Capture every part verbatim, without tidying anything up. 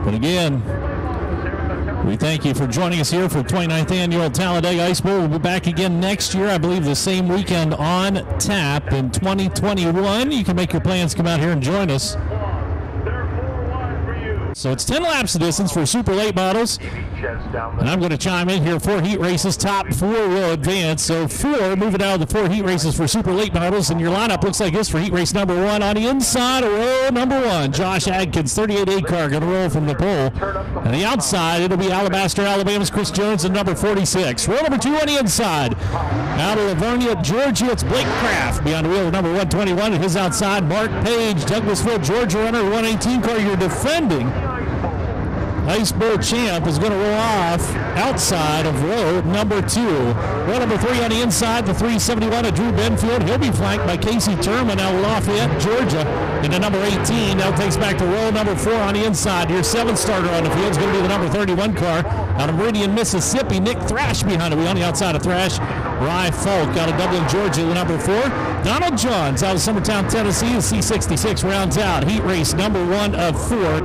But again, we thank you for joining us here for the twenty-ninth Annual Talladega Ice Bowl. We'll be back again next year, I believe the same weekend on tap in twenty twenty-one. You can make your plans, come out here and join us. So it's ten laps of distance for super late models. And I'm going to chime in here. Four heat races, top four will advance. So four, moving out of the four heat races for super late models. And your lineup looks like this for heat race number one. On the inside of row number one, Josh Adkins, thirty-eight A car, going to roll from the pole. On the outside, it'll be Alabaster, Alabama's Chris Jones in number forty-six. Row number two on the inside. Out of Livonia, Georgia, it's Blake Kraft. Beyond the wheel of number one twenty-one. At his outside, Mark Page, Douglasville, Georgia runner, one eighteen car. You're defending Ice Bowl champ is going to roll off outside of row number two. Row number three on the inside, the three seventy-one of Drew Benfield. He'll be flanked by Casey Turman out of Lafayette, Georgia. And the number eighteen now takes back to row number four on the inside. Your seventh starter on the field is going to be the number thirty-one car out of Meridian, Mississippi. Nick Thrash behind it. We on the outside of Thrash. Rye Falk out of Dublin, Georgia, the number four. Donald Johns out of Summertown, Tennessee. The C sixty-six rounds out. Heat race number one of four.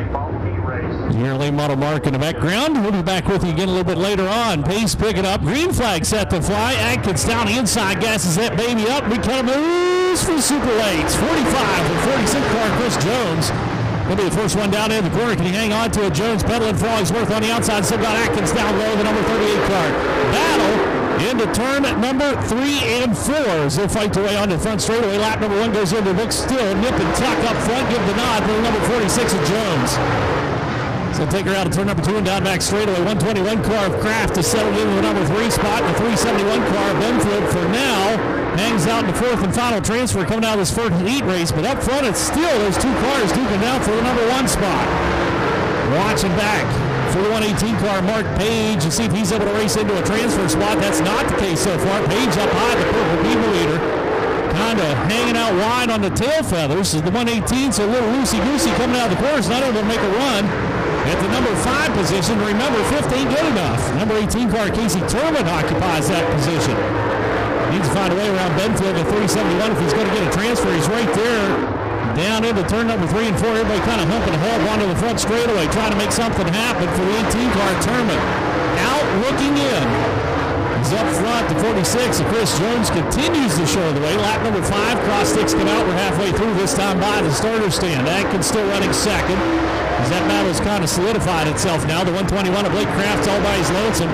Your late model mark in the background. We'll be back with you again a little bit later on. Pace picking up. Green flag set to fly. Atkins down the inside. Gasses that baby up. We kind of moves for super lates. forty-five for forty-six car Chris Jones. He'll be the first one down in the corner. Can he hang on to it? Jones pedaling for all he's worth on the outside. Still got Atkins down low, the number thirty-eight car. Battle into turn number three and four as they'll fight their way onto the front straightaway. Lap number one goes into the book still. Nip and tuck up front. Give the nod for the number forty-six of Jones. So take her out of turn number two and down back straightaway. one twenty-one car of Kraft is settled into the number three spot. The three seventy-one car of Benfield for now hangs out in the fourth and final transfer coming out of this first heat race. But up front, it's still those two cars duking down for the number one spot. Watching back for the one eighteen car, Mark Page, to see if he's able to race into a transfer spot. That's not the case so far. Page up high, the purple beaver leader. Kind of hanging out wide on the tail feathers. The one eighteen, so a little loosey-goosey coming out of the course, not able to make a run. At the number five position, remember, fifth ain't good enough. Number eighteen car, Casey Turman, occupies that position. Needs to find a way around Benfield at three seventy-one if he's going to get a transfer. He's right there, down into turn number three and four. Everybody kind of humping ahead, onto the front straightaway, trying to make something happen for the eighteen car, Turman. Out looking in. He's up front, the forty-six of Chris Jones continues to show the way. Lap number five, cross sticks come out. We're halfway through this time by the starter stand. Atkins still running second. As that battle's kind of solidified itself now. The one twenty-one of Blake Kraft's all by his lonesome.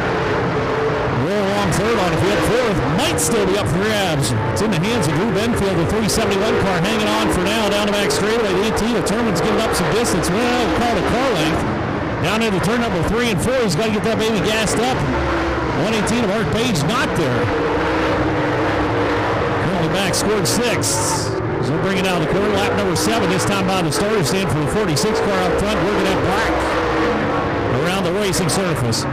Roll along third on the field. Fourth might still be up for grabs. It's in the hands of Drew Benfield. The three seventy-one car hanging on for now. Down the back straightaway. The eighteen of Turman's giving up some distance. Well, called a car length. Down into turn number three and four. He's got to get that baby gassed up. one eighteen of Mark Page not there. Currently back, scored sixth. So we'll bring it down the corner. Lap number seven, this time by the starter stand for the forty-six car up front, working that black around the racing surface.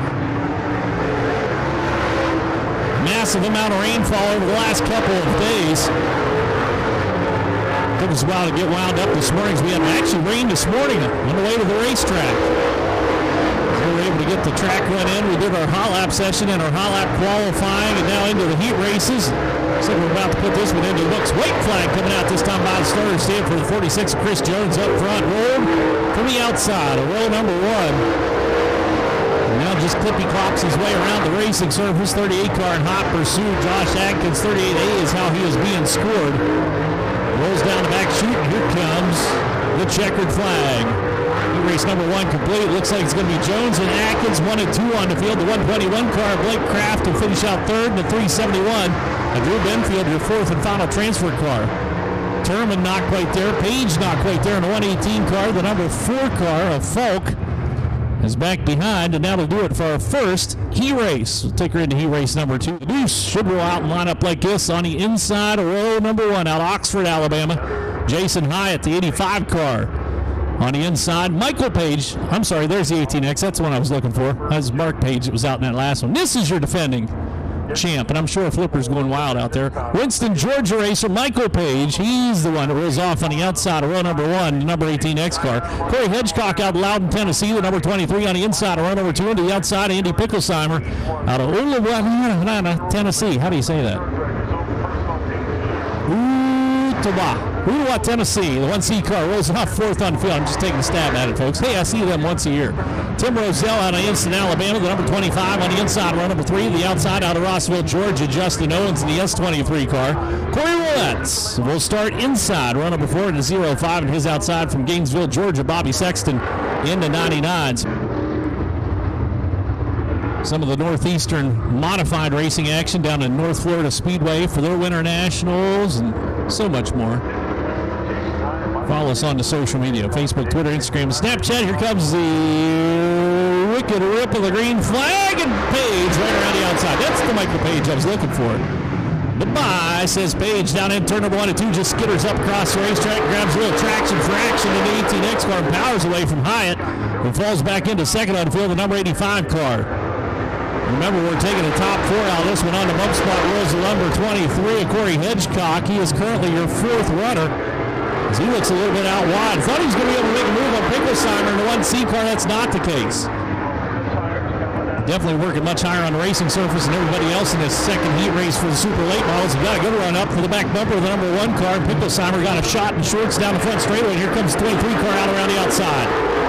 Massive amount of rainfall over the last couple of days. Took us a while to get wound up this morning. We had actually rain this morning on the way to the racetrack. We were able to get the track run in. We did our hot lap session and our hot lap qualifying, and now into the heat races. Looks like we're about to put this one into the books. White flag coming out this time by the starter stand for the forty-six. Chris Jones up front. Rolled from the outside of row number one. And now just clippy clops his way around the racing surface. thirty-eight car in hot pursuit. Josh Adkins, thirty-eight A is how he is being scored. Rolls down the back chute, and here comes the checkered flag. Race number one complete. Looks like it's going to be Jones and Atkins, one and two on the field. The one twenty-one car, Blake Kraft, will finish out third, and the three seventy-one. And Drew Benfield, your fourth and final transfer car. Turman not quite there. Page not quite there in the one eighteen car. The number four car of Falk is back behind, and that'll do it for our first heat race. We'll take her into heat race number two. The Deuce should roll out and line up like this on the inside of row number one out of Oxford, Alabama. Jason Hyatt, the eighty-five car. On the inside, Michael Page. I'm sorry, there's the eighteen X. That's the one I was looking for. That's Mark Page that was out in that last one. This is your defending champ, and I'm sure Flipper's going wild out there. Winston, Georgia racer Michael Page. He's the one that rolls off on the outside of row number one, the number eighteen X car. Corey Hedgecock out of Loudon, Tennessee, the number twenty-three on the inside of row number two, and to the outside, Andy Picklesheimer out of Ooltewah, Tennessee. How do you say that? Ooltewah. We want Tennessee. The one C car rolls off fourth on the field. I'm just taking a stab at it, folks. Hey, I see them once a year. Tim Roselle out of Instant, Alabama. The number twenty-five on the inside, row number three. The outside out of Rossville, Georgia. Justin Owens in the S twenty-three car. Corey Willets will start inside, row number four in the zero five, and his outside from Gainesville, Georgia. Bobby Sexton in the ninety-nines. Some of the Northeastern modified racing action down in North Florida Speedway for their Winter Nationals and so much more. Follow us on the social media, Facebook, Twitter, Instagram, Snapchat. Here comes the wicked rip of the green flag, and Page right around the outside. That's the Michael Page I was looking for. Goodbye, says Page down in turn number one and two, just skitters up across the racetrack, grabs a little traction for action in the eighteen X car, and powers away from Hyatt, and falls back into second on the field, the number eighty-five car. Remember, we're taking the top four out. This one on the bump spot rolls the number twenty-three, Corey Hedgecock. He is currently your fourth runner, as he looks a little bit out wide. Thought he was going to be able to make a move on Picklesheimer in the one C car. That's not the case. Definitely working much higher on the racing surface than everybody else in this second heat race for the super late models. He got a good run up for the back bumper of the number one car. Picklesheimer got a shot in shorts down the front straightaway. Here comes the twenty-three car out around the outside.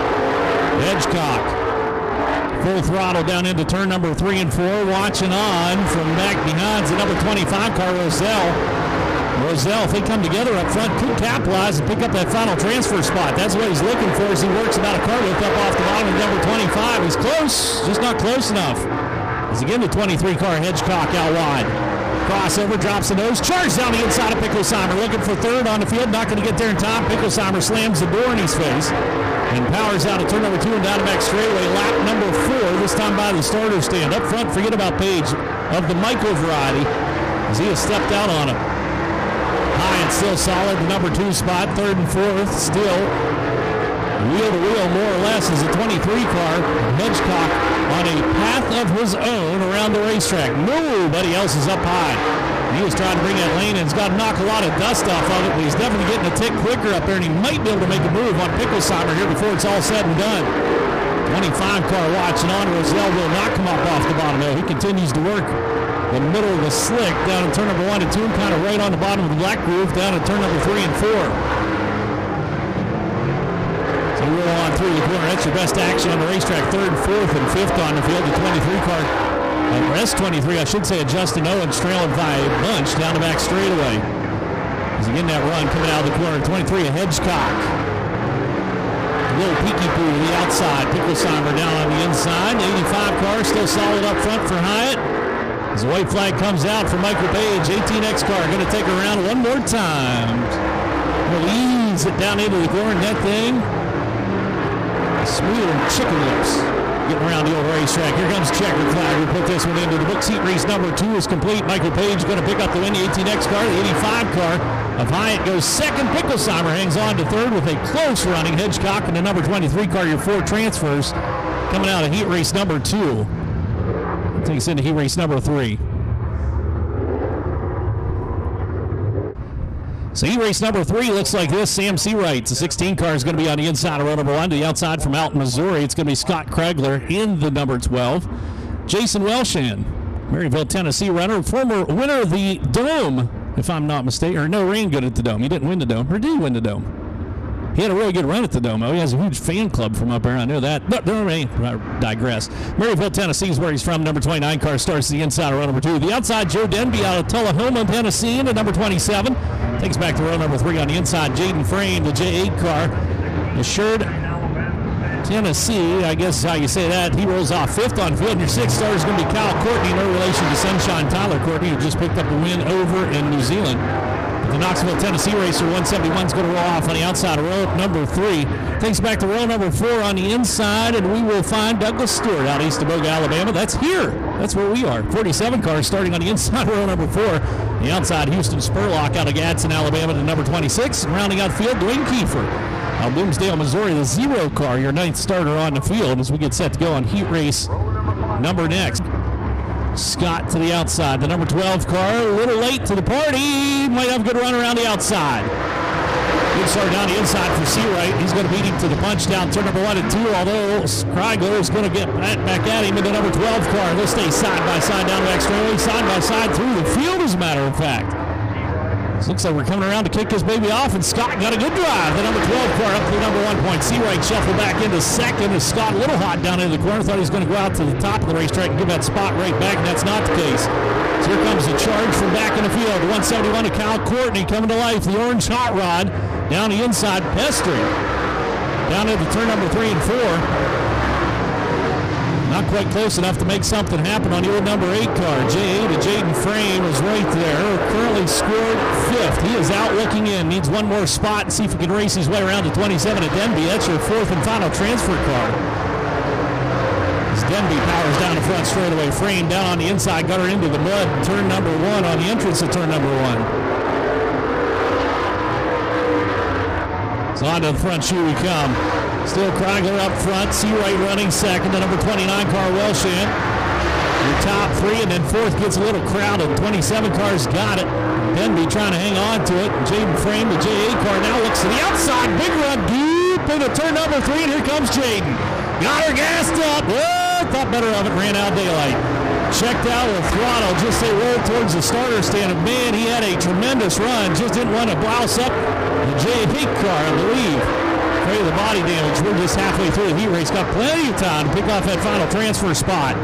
Hedgecock full throttle down into turn number three and four. Watching on from back behind the number twenty-five car, Roselle. Roselle, if they come together up front, could capitalize and pick up that final transfer spot. That's what he's looking for as he works about a car whip up off the bottom of number twenty-five. He's close, just not close enough. As again, the twenty-three car, Hedgecock out wide. Crossover, drops the nose, charges down the inside of Picklesheimer, looking for third on the field, not going to get there in time. Picklesheimer slams the door in his face and powers out of turn number two and down the back straightaway. Lap number four, this time by the starter stand. Up front, forget about Page of the Michael variety, as he has stepped out on him. Hyatt still solid, the number two spot, third and fourth, still wheel to wheel more or less as a twenty-three car. Hedgecock on a path of his own around the racetrack. Nobody else is up high. He was trying to bring that lane and has got to knock a lot of dust off of it, but he's definitely getting a tick quicker up there, and he might be able to make a move on Picklesheimer here before it's all said and done. twenty-five car watching on. Roselle will not come up off the bottom though. He continues to work the middle of the slick down in turn number one and two, and kind of right on the bottom of the black groove down in turn number three and four. So we roll on through the corner. That's your best action on the racetrack. Third, fourth, and fifth on the field. The twenty-three car, uh, S twenty-three, I should say, Justin Owens trailing by a bunch down the back straightaway. As again that run coming out of the corner. twenty-three, a Hedgecock. A little peeky poo to the outside. Picklesheimer down on the inside. The eighty-five car still solid up front for Hyatt. As the white flag comes out for Michael Page, eighteen X car going to take her around one more time. We'll ease it down into the corner. That thing, smooth chicken lips, getting around the old racetrack. Here comes checker flag. We put this one into the books. Heat race number two is complete. Michael Page going to pick up the win. The eighteen X car, the eighty-five car of Hyatt goes second. Picklesheimer hangs on to third with a close running. Hedgecock and the number twenty-three car, your four transfers coming out of heat race number two. Takes into heat race number three. So heat race number three looks like this. Sam Seawright, the sixteen car, is going to be on the inside of row number one. To the outside from Alton, Missouri, it's going to be Scott Kregler in the number twelve. Jason Welshan, Maryville, Tennessee runner, former winner of the Dome, if I'm not mistaken. Or no, ran good at the Dome. He didn't win the Dome. Or did he win the Dome? He had a really good run at the Dome. He has a huge fan club from up there. I know that. But don't I digress. Maryville, Tennessee is where he's from. Number twenty-nine car starts the inside of row number two. The outside, Joe Denby out of Tullahoma, Tennessee, into number twenty-seven. Takes back to row number three on the inside. Jaden Frame, the J eight car. Assured Tennessee, I guess is how you say that. He rolls off fifth on field. And your sixth star is going to be Kyle Courtney, no relation to Sunshine Tyler Courtney, who just picked up a win over in New Zealand. The Knoxville, Tennessee racer one seventy-one is going to roll off on the outside of row number three. Takes back to row number four on the inside, and we will find Douglas Stewart out east of Boga, Alabama. That's here. That's where we are. forty-seven car starting on the inside of row number four. The outside, Houston Spurlock out of Gadsden, Alabama, to number twenty-six. And rounding out field, Dwayne Kiefer out of Bloomsdale, Missouri, the zero car, your ninth starter on the field as we get set to go on heat race number next. Scott to the outside, the number twelve car, a little late to the party, might have a good run around the outside. Good start down the inside for Seawright. He's going to beat him to the punch down turn number one and two, although Krigler is going to get back at him in the number twelve car. They'll stay side by side down the back straightaway, side by side through the field, as a matter of fact. Looks like we're coming around to kick this baby off, and Scott got a good drive. The number twelve car up to the number one point. Seawright shuffled back into second as Scott a little hot down into the corner. Thought he was going to go out to the top of the racetrack and give that spot right back, and that's not the case. So here comes the charge from back in the field. one seventy-one to Kyle Courtney coming to life. The orange hot rod down the inside, pestering. Down into turn number three and four. Not quite close enough to make something happen on the old number eight car. J A to Jaden Frame is right there. Currently scored fifth. He is out looking in. Needs one more spot and see if he can race his way around to twenty-seven at Denby. That's your fourth and final transfer car. As Denby powers down the front straightaway. Frame down on the inside, got her into the mud. Turn number one on the entrance of turn number one. So on to the front shoe we come. Still Kragler up front, Seawright running second, the number twenty-nine car, Welshant. Your top three, and then fourth gets a little crowded. twenty-seven cars got it. Denby trying to hang on to it. Jaden Frame, the J A car, now looks to the outside. Big run deep into turn number three, and here comes Jaden. Got her gassed up. Oh, thought better of it, ran out daylight. Checked out with throttle, just they rolled towards the starter stand. And man, he had a tremendous run. Just didn't want to blouse up the J A car, I believe. Afraid of the body damage. We're just halfway through the heat race. Got plenty of time to pick off that final transfer spot.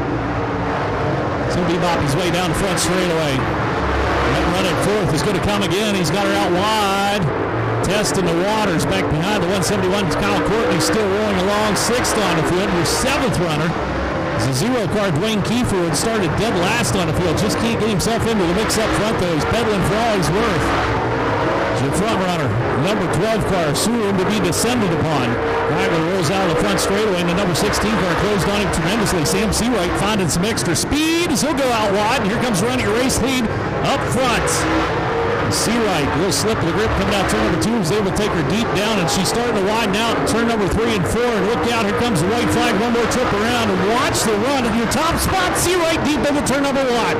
So bebop his way down the front straightaway. That run at fourth is going to come again. He's got her out wide. Testing the waters back behind the one seventy-one. Kyle Courtney still rolling along. Sixth on the field. Your seventh runner is a zero car, Dwayne Kiefer, had started dead last on the field. Just can't get himself into the mix up front, though. He's pedaling for all he's worth. Your front runner, number twelve car, soon to be descended upon. Kragler rolls out of the front straightaway, and the number sixteen car closed on him tremendously. Sam Seawright finding some extra speed as he'll go out wide, and here comes running your race lead up front. Seawright, a little slip of the grip coming out turn number two, was able to take her deep down, and she's starting to widen out in turn number three and four. And look out, here comes the white flag, one more trip around, and watch the run of your top spot. Seawright deep into turn number one.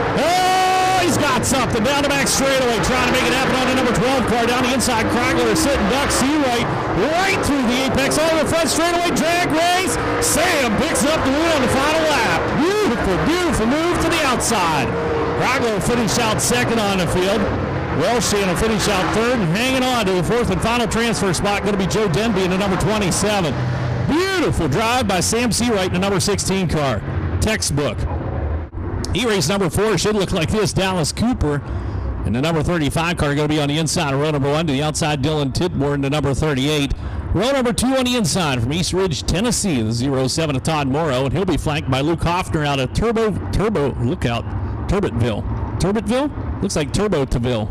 Oh! He's got something down the back straightaway, trying to make it happen on the number twelve car. Down the inside, Kragler is sitting duck. Seawright right through the apex, all the front straightaway, drag race. Sam picks up the win on the final lap. Beautiful, beautiful move to the outside. Kragler will finish out second on the field. Welshant will finish out third, and hanging on to the fourth and final transfer spot going to be Joe Denby in the number twenty-seven. Beautiful drive by Sam Seawright in the number sixteen car. Textbook. Heat race number four should look like this. Dallas Cooper and the number thirty-five car going to be on the inside of row number one. To the outside, Dylan Tidmore in the number thirty-eight. Row number two on the inside from East Ridge, Tennessee, the zero seven of Todd Morrow, and he'll be flanked by Luke Hoffner out of Turbo, Turbo, look out, Turbotville. Turbotville? Looks like Turbotville,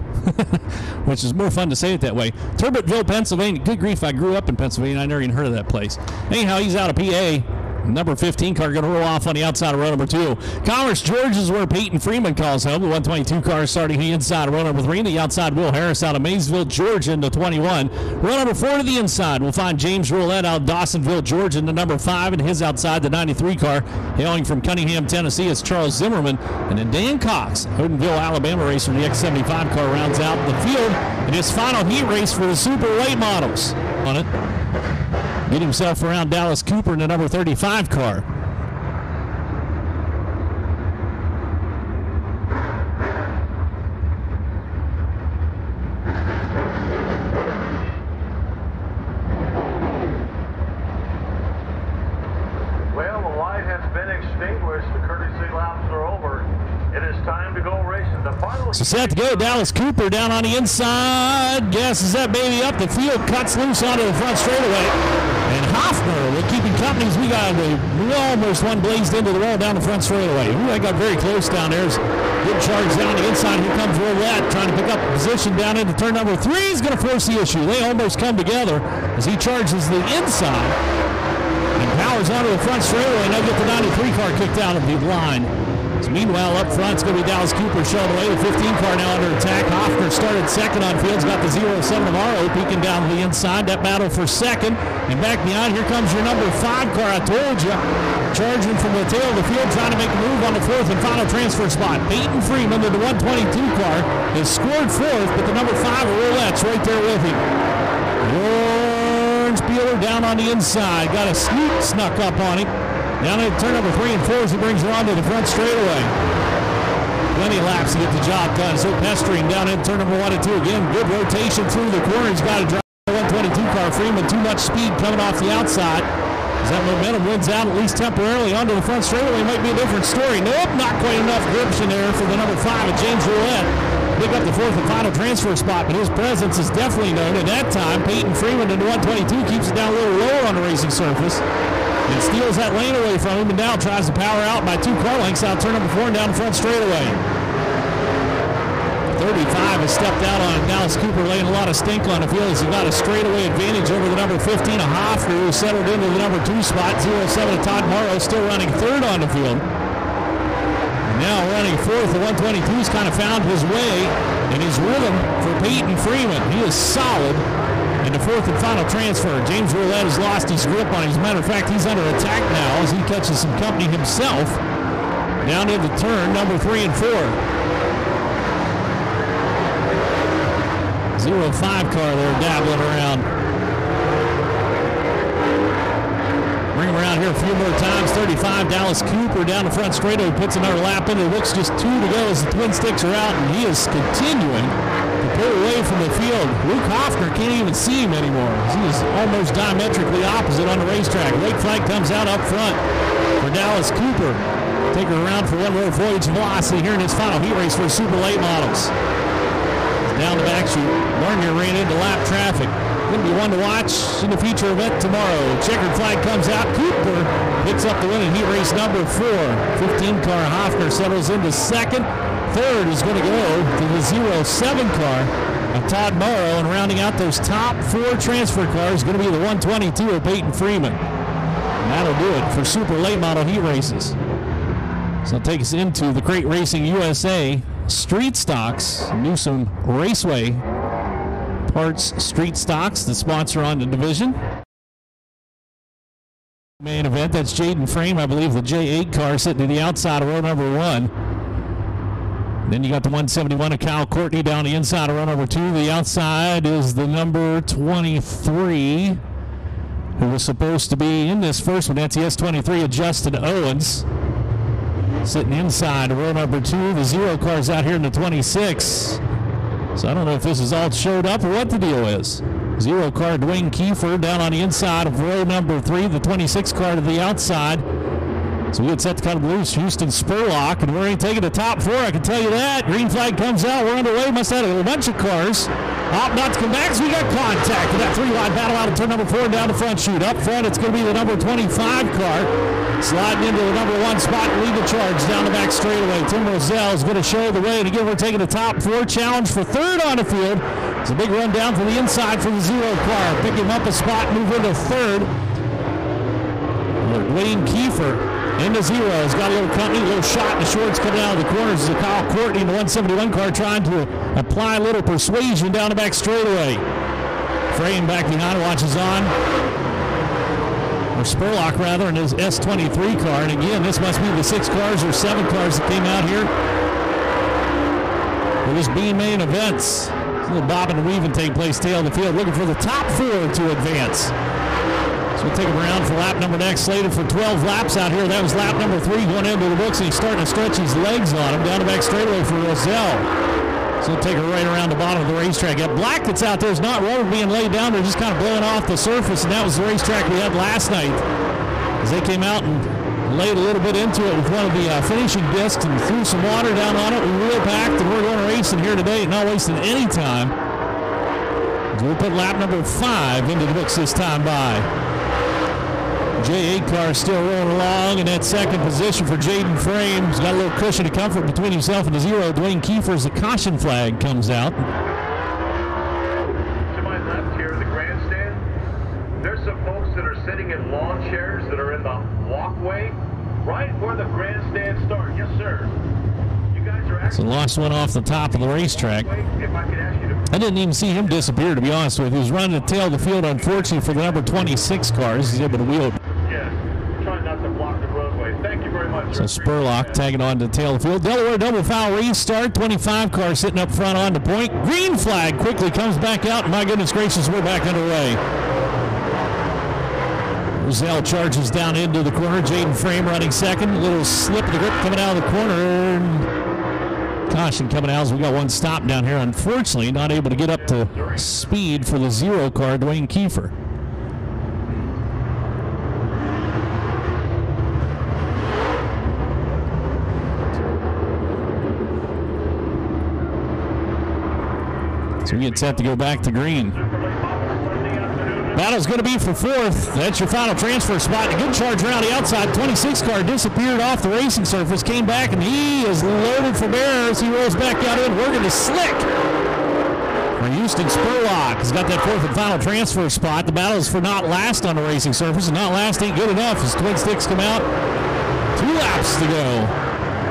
which is more fun to say it that way. Turbotville, Pennsylvania. Good grief, I grew up in Pennsylvania. I never even heard of that place. Anyhow, he's out of P A. Number fifteen car going to roll off on the outside of row number two. Commerce, Georgia is where Peyton Freeman calls home. The one twenty-two car starting the inside of row number three. The outside, Will Harris out of Maysville, Georgia, into twenty-one. Row number four to the inside. We'll find James Roulette out of Dawsonville, Georgia, into number five. And his outside, the ninety-three car, hailing from Cunningham, Tennessee, is Charles Zimmerman. And then Dan Cox, Houghtonville, Alabama racer, the X seventy-five car, rounds out the field in his final heat race for the super late models. On it. Get himself around Dallas Cooper in the number thirty-five car. Well, the light has been extinguished. The courtesy laps are over. It is time to go racing. The final. So set to go. Dallas Cooper down on the inside. Gasses that baby up. The field cuts loose onto the front straightaway. And Hoffner, we're keeping companies. We got a, we almost one blazed into the wall down the front straightaway. Ooh, I got very close down there. Good charge down the inside. Here comes Roulette trying to pick up position down into turn number three. He's going to force the issue. They almost come together as he charges the inside and powers onto the front straightaway. And they'll get the ninety-three car kicked out of the line. So meanwhile, up front, it's going to be Dallas Cooper showing away. The fifteen car now under attack. Hoffner started second on field. He's got the zero seven of Morrow peeking down to the inside. That battle for second. And back behind, here comes your number five car. I told you. Charging from the tail of the field, trying to make a move on the fourth and final transfer spot. Peyton Freeman to the one twenty-two car has scored fourth, but the number five of Roulette's right there with him. Orange peeler down on the inside. Got a sneak snuck up on him. Down at turn number three and four as he brings her onto the front straightaway. plenty of laps to get the job done. So pestering down in turn number one and two. Again, good rotation through the corner. He's got to drive the one twenty-two car. Freeman, too much speed coming off the outside. As that momentum wins out, at least temporarily, onto the front straightaway, might be a different story. Nope, not quite enough gription there for the number five at James Roulette. Pick up the fourth and final transfer spot, but his presence is definitely known. At that time, Peyton Freeman in the one twenty-two keeps it down a little lower on the racing surface and steals that lane away from him, and now tries to power out by two car lengths out turn number four and down the front straightaway. thirty-five has stepped out on Dallas Cooper, laying a lot of stink on the field as he got a straightaway advantage over the number fifteen, a Hoffner, who settled into the number two spot. oh seven of Todd Morrow still running third on the field. Now running fourth, the one twenty-two's kind of found his way and his rhythm for Peyton Freeman. He is solid in the fourth and final transfer. James Roulette has lost his grip on him. As a matter of fact, he's under attack now as he catches some company himself down into turn number three and four. Zero five car there dabbling around. Bring him around here a few more times. thirty-five, Dallas Cooper down the front straightaway, puts another lap in. It looks just two to go as the twin sticks are out, and he is continuing to pull away from the field. Luke Hoffner can't even see him anymore. He is almost diametrically opposite on the racetrack. White flag comes out up front for Dallas Cooper. Take her around for one more voyage velocity here in his final heat race for Super Late Models. Down the back chute, Lerner ran into lap traffic. Going to be one to watch in the feature event tomorrow. Checkered flag comes out. Cooper picks up the win in heat race number four. fifteen car Hoffner settles into second. Third is going to go to the zero seven car of Todd Morrow. And rounding out those top four transfer cars is going to be the one twenty-two of Peyton Freeman. And that'll do it for Super Late Model heat races. So it'll take us into the Crate Racing U S A Street Stocks, Newsom Raceway Parts Street Stocks, the sponsor on the division. Main event, that's Jaden Frame, I believe the J eight car sitting to the outside of row number one. Then you got the one seventy-one of Kyle Courtney down the inside of row number two. The outside is the number twenty-three, who was supposed to be in this first one. That's the S twenty-three of Justin Owens. Sitting inside of row number two. The zero car's out here in the twenty-six. So I don't know if this is all showed up or what the deal is. Zero car Dwayne Kiefer down on the inside of row number three. The twenty-six car to the outside. So we get set to cut loose Houston Spurlock, and we're going to take it to top four, I can tell you that. Green flag comes out, we're underway. Must have a bunch of cars. Opt not to come back, so we got contact with that three-wide battle out of turn number four and down the front chute. Up front, it's going to be the number twenty-five car. Sliding into the number one spot and lead the charge down the back straightaway. Tim Roselle is going to show the way. And again, we're taking the top four. Challenge for third on the field. It's a big run down for the inside for the zero car. Pick him up a spot, move into third. Wayne Kiefer into zero. He's got a little company, a little shot in the shorts coming out of the corners. Is Kyle Courtney in the one seventy-one car trying to apply a little persuasion down the back straightaway. Frame back behind, watches on. Or Spurlock rather, in his S twenty-three car. And again, this must be the six cars or seven cars that came out here for this B main events. A little bobbing and weaving take place tail of the field, looking for the top four to advance. So we'll take him around for lap number next, slated for twelve laps out here. That was lap number three going into the books, and he's starting to stretch his legs on him down the back straightaway for Roselle. So we'll take her right around the bottom of the racetrack. That black that's out there is not rubber being laid down. They're just kind of blowing off the surface, and that was the racetrack we had last night. As they came out and laid a little bit into it with one of the uh, finishing discs and threw some water down on it. We wheel packed, and we're going racing here today, not wasting any time. So we'll put lap number five into the books this time by. J eight car still rolling along in that second position for Jaden Frame. He's got a little cushion of comfort between himself and the zero. Dwayne Kiefer as the caution flag comes out. To my left here in the grandstand, there's some folks that are sitting in lawn chairs that are in the walkway right where the grandstand starts. Yes, sir. You guys are actually... So lost one off the top of the racetrack. If I could ask you to... I didn't even see him disappear, to be honest with you. He was running the tail of the field, unfortunately, for the number twenty-six cars. He's able to wheel it. Yes, trying not to block the roadway. Thank you very much. So Spurlock tagging on to the tail of the field. Delaware double foul restart. twenty-five car sitting up front on the point. Green flag quickly comes back out. My goodness gracious, we're back underway. Roselle charges down into the corner. Jaden Frame running second. A little slip of the grip coming out of the corner. Caution coming out as we got one stop down here. Unfortunately, not able to get up to speed for the zero car, Dwayne Kiefer. So we get set to go back to green. Battle's going to be for fourth. That's your final transfer spot. A good charge around the outside. twenty-six car disappeared off the racing surface, came back, and he is loaded for bear as he rolls back out in. Working to slick for Houston Spurlock. He's got that fourth and final transfer spot. The battle is for not last on the racing surface, and not last ain't good enough as Twin Sticks come out. Two laps to go.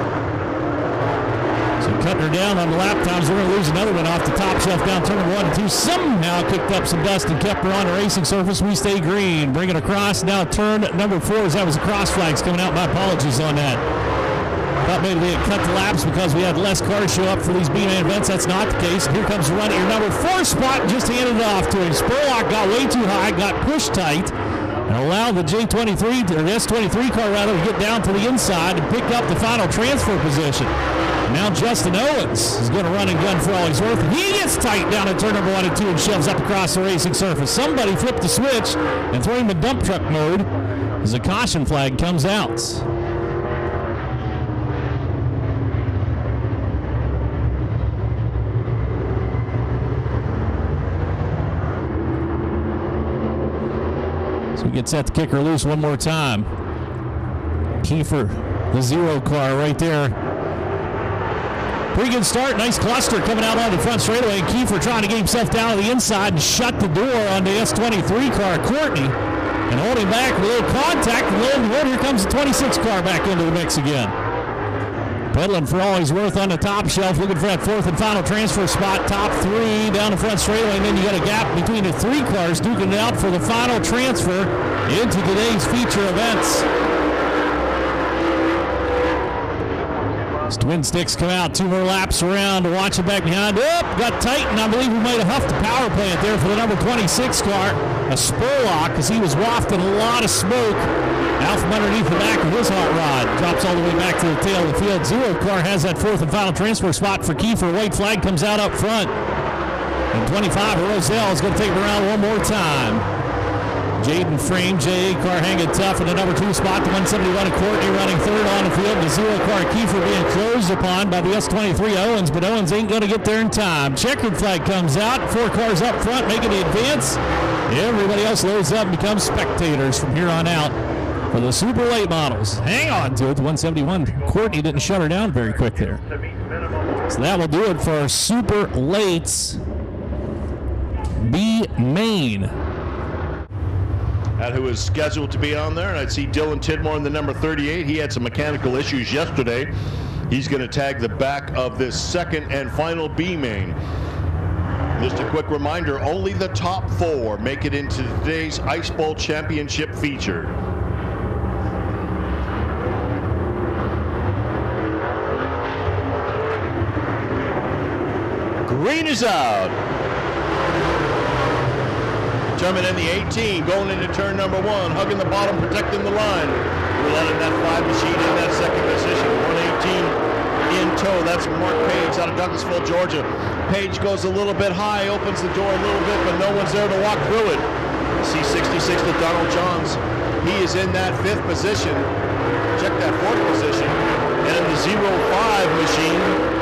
Cutting her down on the lap times. We're going to lose another one off the top shelf down turn one and two. Somehow kicked up some dust and kept her on the racing surface. We stay green. Bring it across. Now turn number four as that was a cross flags coming out. My apologies on that. Thought maybe we had cut the laps because we had less cars show up for these B-Man events. That's not the case. Here comes the run at your number four spot and just handed it off to him. Spurlock got way too high, got pushed tight, and allowed the J twenty-three, or S twenty-three car rather, to get down to the inside and picked up the final transfer position. Now Justin Owens is going to run and gun for all he's worth. He gets tight down at turn number one and two and shoves up across the racing surface. Somebody flipped the switch and threw him in dump truck mode as a caution flag comes out. So he gets set to kick her loose one more time. Kiefer, the zero car right there. Pretty good start, nice cluster coming out on the front straightaway. Kiefer trying to get himself down to the inside and shut the door on the S twenty-three car, Courtney, and holding back with a little contact. And lo and behold, here comes the twenty-six car back into the mix again. Peddling for all he's worth on the top shelf, looking for that fourth and final transfer spot. Top three down the front straightaway, and then you got a gap between the three cars duking it out for the final transfer into today's feature events. Twin Sticks come out, two more laps around to watch it back behind. Up, got tight, and I believe we might have huffed the power plant there for the number twenty-six car, a Spurlock, as he was wafting a lot of smoke out from underneath the back of his hot rod. Drops all the way back to the tail of the field. Zero car has that fourth and final transfer spot for Kiefer. White flag comes out up front. And twenty-five, Roselle is going to take it around one more time. Jaden Frame, J A car hanging tough in the number two spot. The one seventy-one, Courtney running third on the field. The zero car Kiefer being closed upon by the S twenty-three Owens, but Owens ain't going to get there in time. Checkered flag comes out. Four cars up front making the advance. Everybody else loads up and becomes spectators from here on out for the super late models. Hang on to it. The one seventy-one, Courtney didn't shut her down very quick there. So that will do it for our super lates B main. At who is scheduled to be on there, and I'd see Dylan Tidmore in the number thirty-eight. He had some mechanical issues yesterday. He's going to tag the back of this second and final B main. Just a quick reminder, only the top four make it into today's Ice Bowl Championship feature. Green is out. German in the eighteen, going into turn number one, hugging the bottom, protecting the line. We're letting that five machine in that second position. one eighteen in tow. That's Mark Page out of Douglasville, Georgia. Page goes a little bit high, opens the door a little bit, but no one's there to walk through it. C sixty-six to Donald Johns. He is in that fifth position. Check that fourth position. And the zero five machine.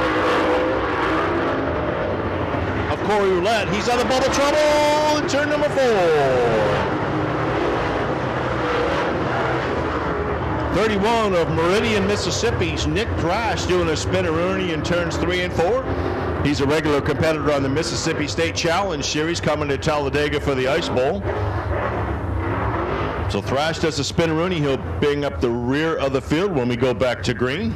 Corey Roulette, he's out of bubble trouble in turn number four. thirty-one of Meridian, Mississippi's Nick Thrash doing a spinneroonie in turns three and four. He's a regular competitor on the Mississippi State Challenge Series, coming to Talladega for the Ice Bowl. So Thrash does a spinneroonie. He'll bring up the rear of the field when we go back to green.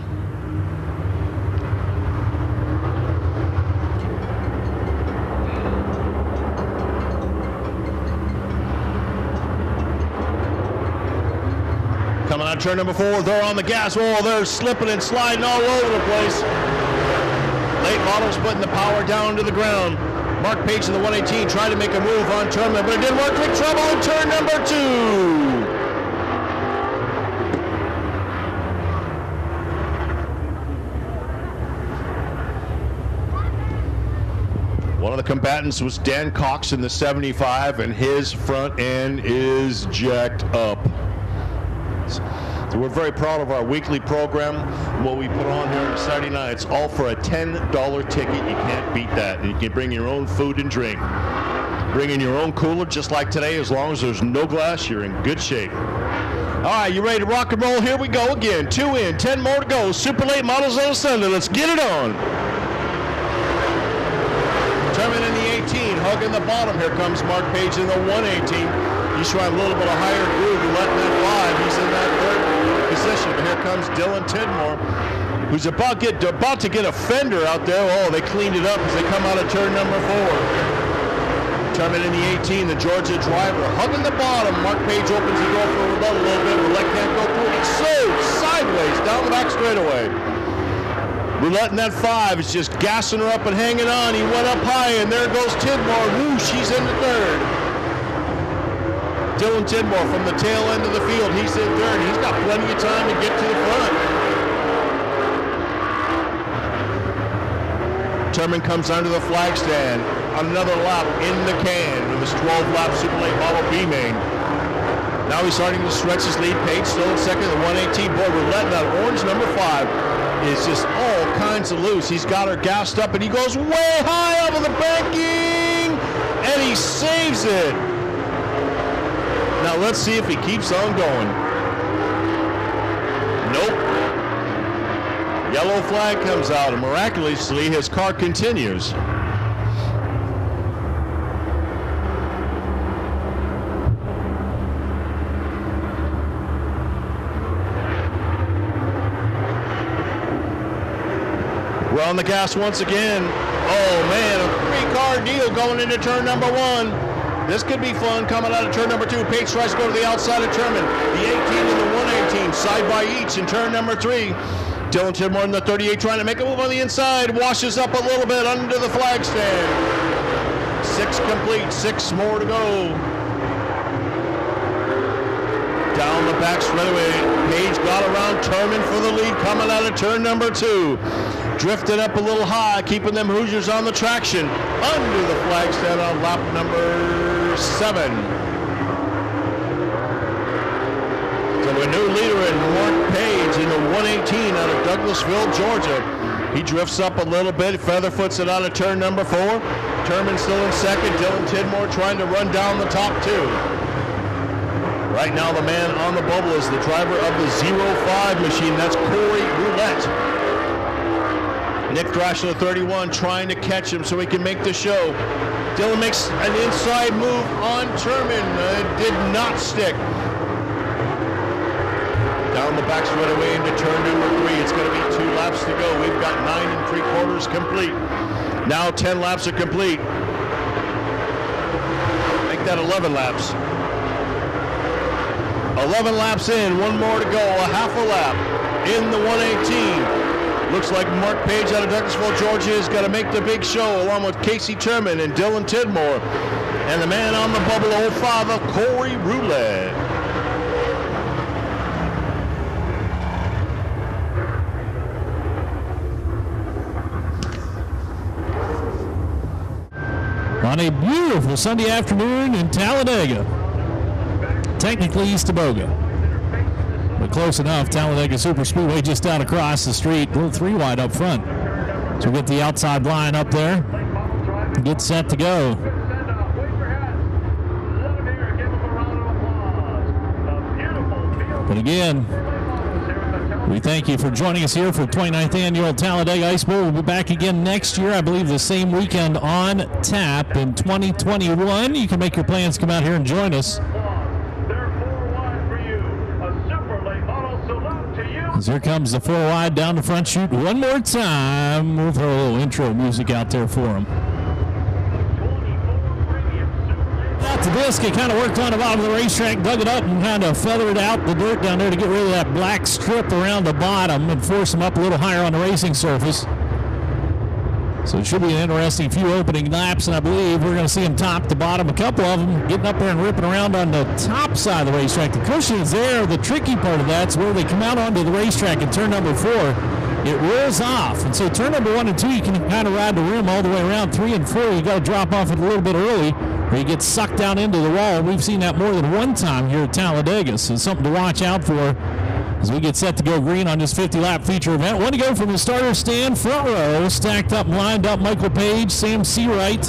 Coming on turn number four, they're on the gas wall. They're slipping and sliding all over the place. Late models putting the power down to the ground. Mark Page in the one eighteen tried to make a move on turn, but it didn't work. Big trouble in turn number two. combatants was Dan Cox in the seventy-five, and his front end is jacked up. So we're very proud of our weekly program, what we put on here on Saturday nights, all for a ten dollar ticket. You can't beat that. And you can bring your own food and drink. Bring in your own cooler, just like today. As long as there's no glass, you're in good shape. All right, you ready to rock and roll? Here we go again. Two in, ten more to go. Super late models on a Sunday. Let's get it on. Terman in the eighteen, hugging the bottom. Here comes Mark Page in the one eighteen. He's trying a little bit of higher groove. Letting that five. He's in that third position. But here comes Dylan Tidmore, who's about get about to get a fender out there. Oh, they cleaned it up as they come out of turn number four. Terman in the eighteen, the Georgia driver, hugging the bottom. Mark Page opens the door for a rebuttal a little bit. Roulette can't go through. It's so sideways down the back straightaway. Roulette in that five is just gassing her up and hanging on. He went up high, and there goes Tidmore. Whoosh, he's in the third. Dylan Tidmore from the tail end of the field. He's in third. He's got plenty of time to get to the front. Terman comes under the flag stand. Another lap in the can with his twelve lap Super Late Model B main. Now he's starting to stretch his lead. Page still in second, the one eighteen. Boy, Roulette, that orange number five is just all kinds of loose. He's got her gassed up, and he goes way high over the banking, and he saves it. Now let's see if he keeps on going. Nope. Yellow flag comes out, and miraculously his car continues. We're on the gas once again. Oh man, a three-car deal going into turn number one. This could be fun coming out of turn number two. Page tries to go to the outside of Terman. The eighteen and the one eighteen side by each in turn number three. Dylan Tidmore in the thirty-eight trying to make a move on the inside. Washes up a little bit under the flag stand. Six complete, six more to go. Down the back straightaway. Page got around Terman for the lead coming out of turn number two. Drifted up a little high, keeping them Hoosiers on the traction. Under the flag stand on lap number seven. So a new leader in Mark Page in the one eighteen out of Douglasville, Georgia. He drifts up a little bit, featherfoots it out of turn number four. Terman still in second. Dylan Tidmore trying to run down the top two. Right now the man on the bubble is the driver of the zero five machine. That's Corey Roulette. Nick Thrash in the thirty-one trying to catch him so he can make the show. Dylan makes an inside move on Terman. Uh, did not stick. Down the back straightaway into turn number three. It's going to be two laps to go. We've got nine and three quarters complete. Now ten laps are complete. Make that eleven laps. eleven laps in, one more to go, a half a lap in the one eighteen. Looks like Mark Page out of Douglasville, Georgia is going to make the big show along with Casey Terman and Dylan Tidmore. And the man on the bubble, oh five, Corey Roulette. On a beautiful Sunday afternoon in Talladega. Technically East Teboga, but close enough. Talladega Super Speedway just down across the street. A little three wide up front. So we get the outside line up there. Get set to go. But again, we thank you for joining us here for the twenty-ninth Annual Talladega Ice Bowl. We'll be back again next year, I believe the same weekend on tap in twenty twenty-one. You can make your plans, come out here and join us. As here comes the four wide down the front chute one more time. We'll throw a little intro music out there for him. Out the disc, it kind of worked on the bottom of the racetrack, dug it up and kind of feathered out the dirt down there to get rid of that black strip around the bottom and force them up a little higher on the racing surface. So it should be an interesting few opening laps, and I believe we're going to see them top to bottom. A couple of them getting up there and ripping around on the top side of the racetrack. The cushions there, the tricky part of that's where they come out onto the racetrack in turn number four. it rolls off. And so turn number one and two, you can kind of ride the rim all the way around. Three and four, you got to drop off it a little bit early, or you get sucked down into the wall. We've seen that more than one time here at Talladega, so it's something to watch out for as we get set to go green on this fifty-lap feature event. One to go from the starter stand, front row, stacked up, lined up. Michael Page, Sam Seawright,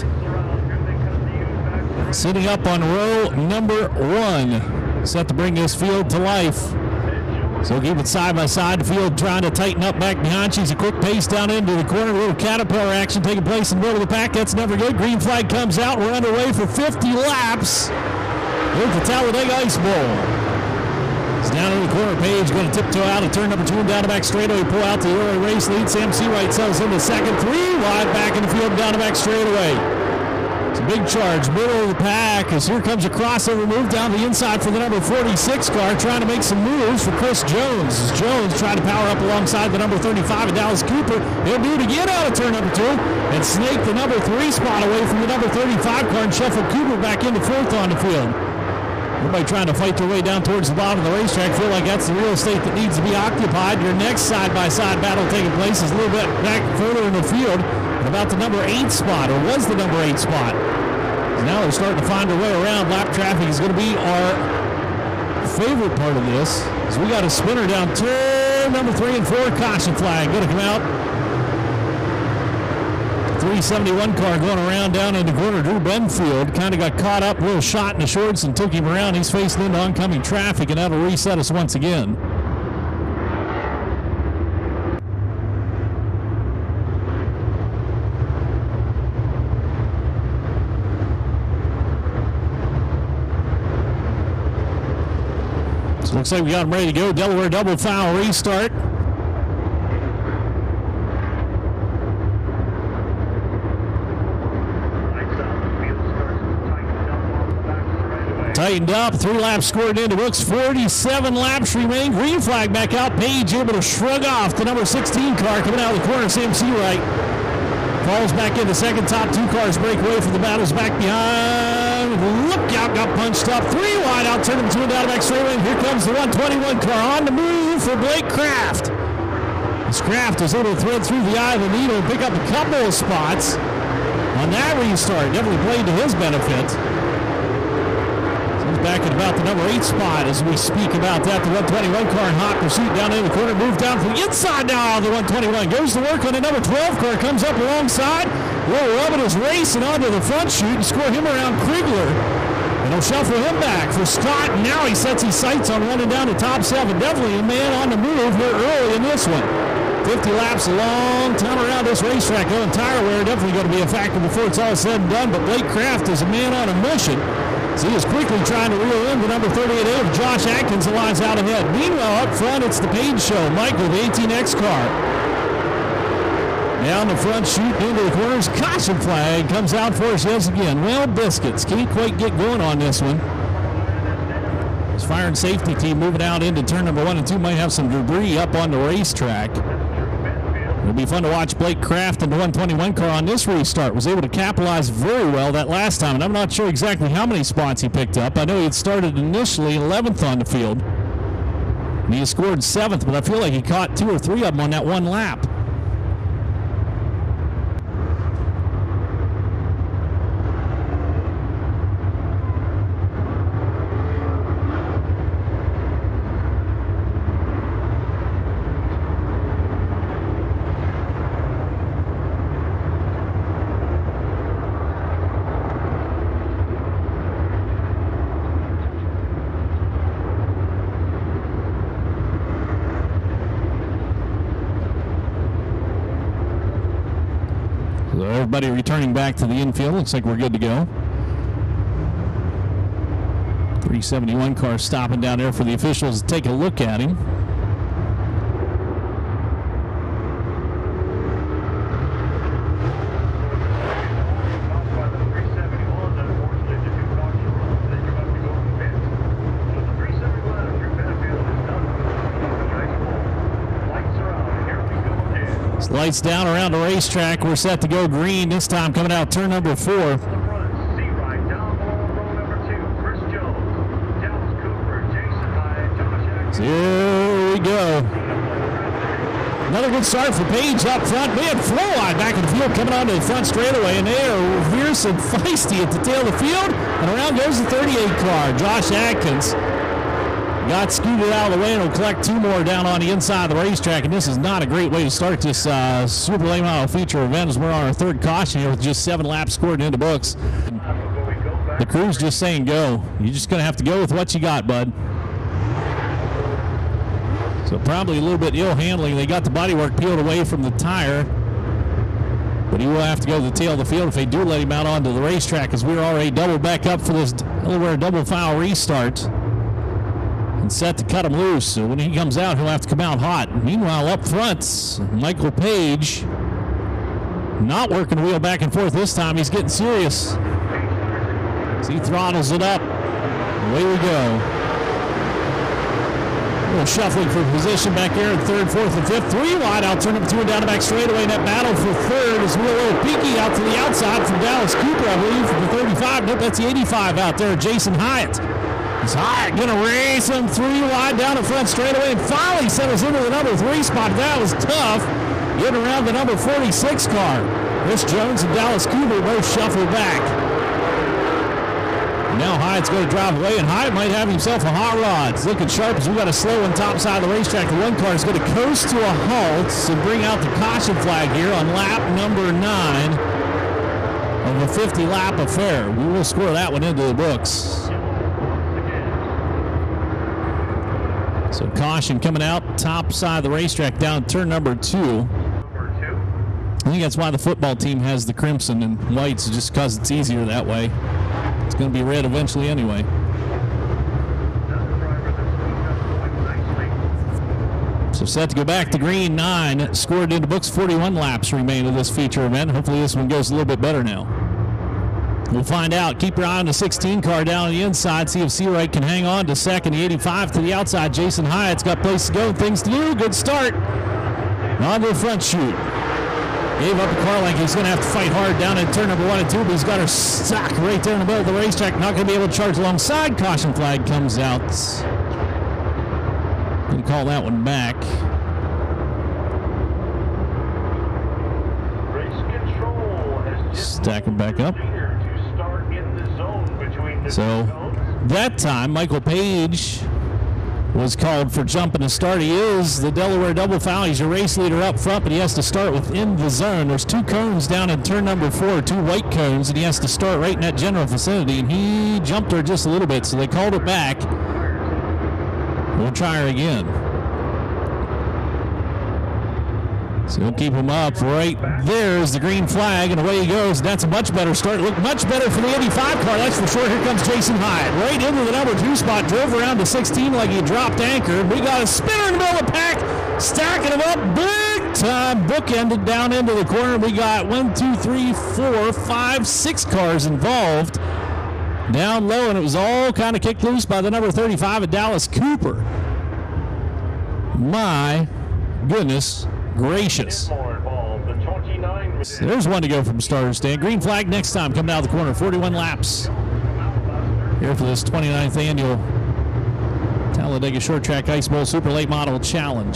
sitting up on row number one, set to bring this field to life. So keep it side by side. The field trying to tighten up back behind. She's a quick pace down into the corner. A little caterpillar action taking place in the middle of the pack. That's never good. Green flag comes out. We're underway for fifty laps. Here's the Talladega Ice Bowl. It's down in the corner. Page going to tiptoe out of turn number two and down the back straightaway. Pull out the early race lead. Sam Seawright settles into second. Three wide back in the field, down the back straightaway. It's a big charge, middle of the pack, as here comes a crossover move down the inside for the number forty-six car, trying to make some moves for Chris Jones. As Jones trying to power up alongside the number thirty-five of Dallas Cooper. He'll do it again out of turn number two and snake the number three spot away from the number thirty-five car and shuffle Cooper back into fourth on the field. Everybody trying to fight their way down towards the bottom of the racetrack. Feel like that's the real estate that needs to be occupied. Your next side-by-side battle taking place is a little bit back further in the field at about the number eight spot, or was the number eight spot. So now they're starting to find their way around. Lap traffic is going to be our favorite part of this, as we got a spinner down turn number three and four. Caution flag going to come out. three seventy-one car going around down in the corner. Drew Benfield kind of got caught up, a little shot in the shorts, and took him around. He's facing into oncoming traffic, and that'll reset us once again. So looks like we got them ready to go. Delaware double foul restart. Tightened up, three laps scored into books, forty-seven laps remain. Green flag back out. Page able to shrug off the number sixteen car coming out of the corner. Sam Seawright falls back into second. Top two cars break away from the battles back behind. Look out, got punched up. Three wide out, turn them two and down the back straightaway. Here comes the one twenty-one car on the move for Blake Kraft. As Kraft is able to thread through the eye of the needle and pick up a couple of spots on that restart. Definitely played to his benefit. Back at about the number eight spot as we speak about that. The one twenty-one car in hot pursuit down in the corner. Move down from the inside now. The one twenty-one goes to work on the number twelve car. Comes up alongside. Will Rubbin is racing onto the front chute and score him around Kriegler. And he'll shuffle him back for Scott. Now he sets his sights on running down the top seven. Definitely a man on the move here early in this one. fifty laps, a long time around this racetrack. Though, and tire wear definitely going to be a factor before it's all said and done. But Blake Kraft is a man on a mission. So he is quickly trying to reel in the number thirty-eight of Josh Atkins, the lines out ahead. Meanwhile, up front, it's the Page show. Michael, the eighteen X car. Down the front, shooting into the corners. Caution flag comes out for us once again. Well, Biscuits can't quite get going on this one. This fire and safety team moving out into turn number one and two might have some debris up on the racetrack. It'll be fun to watch Blake Kraft and the one twenty-one car on this restart. Was able to capitalize very well that last time, and I'm not sure exactly how many spots he picked up. I know he had started initially eleventh on the field, and he had scored seventh, but I feel like he caught two or three of them on that one lap. Everybody returning back to the infield. Looks like we're good to go. three seventy-one car stopping down there for the officials to take a look at him. Lights down around the racetrack. We're set to go green this time, coming out turn number four. So here we go. Another good start for Page up front. We had four wide back in the field coming onto the front straightaway, and they are fierce and feisty at the tail of the field. And around goes the thirty-eight car. Josh Atkins got scooted out of the way and will collect two more down on the inside of the racetrack. And this is not a great way to start this uh, Super Late Model feature event, as we're on our third caution here with just seven laps scored into books. The crew's just saying go. You're just going to have to go with what you got, bud. So probably a little bit ill handling. They got the bodywork peeled away from the tire. But he will have to go to the tail of the field if they do let him out onto the racetrack, as we're already double back up for this Delaware double foul restart. And set to cut him loose. So when he comes out, he'll have to come out hot. Meanwhile, up front, Michael Page not working the wheel back and forth this time. He's getting serious. As he throttles it up. Away we go. A little shuffling for position back there in third, fourth, and fifth. Three wide out, turn up two and down the back straightaway. That battle for third is a little peaky out to the outside from Dallas Cooper, I believe, from the thirty-five. Nope, that's the eighty-five out there, Jason Hyatt. It's Hyatt gonna race him three wide down the front straightaway and finally settles into the number three spot. That was tough. Getting around the number forty-six car. Chris Jones and Dallas Cooper both shuffle back. Now Hyatt's going to drive away, and Hyatt might have himself a hot rod. It's looking sharp as we got a slow one top side of the racetrack. The one car is going to coast to a halt and bring out the caution flag here on lap number nine of a fifty lap affair. We will score that one into the books. So caution coming out top side of the racetrack down turn number two. I think that's why the football team has the crimson and whites, just because it's easier that way. It's going to be red eventually anyway. So set to go back to green nine. Scored into books. forty-one laps remain of this feature event. Hopefully this one goes a little bit better now. We'll find out. Keep your eye on the sixteen car down on the inside. See if Seawright can hang on to second. The eighty-five to the outside. Jason Hyatt's got place to go and things to do. Good start. On to the front chute. Gave up a car like he's going to have to fight hard down in turn number one and two, but he's got her stuck right there in the middle of the racetrack. Not going to be able to charge alongside. Caution flag comes out. Going to call that one back. Stack him back up. So that time, Michael Page was called for jumping to start. He is the Delaware double foul. He's your race leader up front, but he has to start within the zone. There's two cones down in turn number four, two white cones, and he has to start right in that general vicinity, and he jumped her just a little bit, so they called it back. We'll try her again. So he'll keep him up right there is the green flag, and away he goes. That's a much better start. Looked much better for the eighty-five car, that's for sure. Here comes Jason Hyatt. Right into the number two spot, drove around to sixteen like he dropped anchor. We got a spinner in the middle of the pack, stacking them up big time. Bookended down into the corner. We got one, two, three, four, five, six cars involved. Down low, and it was all kind of kicked loose by the number thirty-five of Dallas Cooper. My goodness gracious. There's one to go from starter stand. Green flag next time coming out of the corner. forty-one laps here for this twenty-ninth annual Talladega Short Track Ice Bowl Super Late Model Challenge.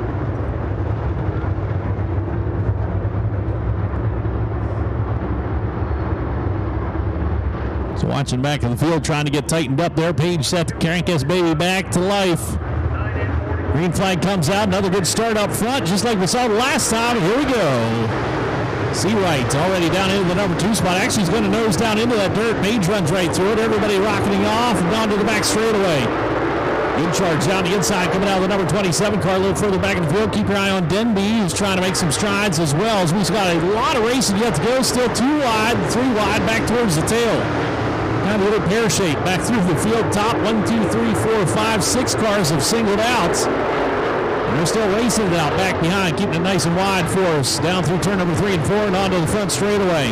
So watching back in the field, trying to get tightened up there. Page set to crank this baby back to life. Green flag comes out. Another good start up front, just like we saw the last time. Here we go. Seawright already down into the number two spot. Actually, he's going to nose down into that dirt. Page runs right through it. Everybody rocketing off and down to the back straightaway. Good charge down the inside, coming out of the number twenty-seven car a little further back in the field. Keep your eye on Denby, who's trying to make some strides as well. As we've got a lot of racing yet to go. Still two wide, three wide, back towards the tail. Kind of a little pear shape back through the field top. One, two, three, four, five, six cars have singled out. And they're still racing it out back behind, keeping it nice and wide for us. Down through turn number three and four and onto the front straightaway.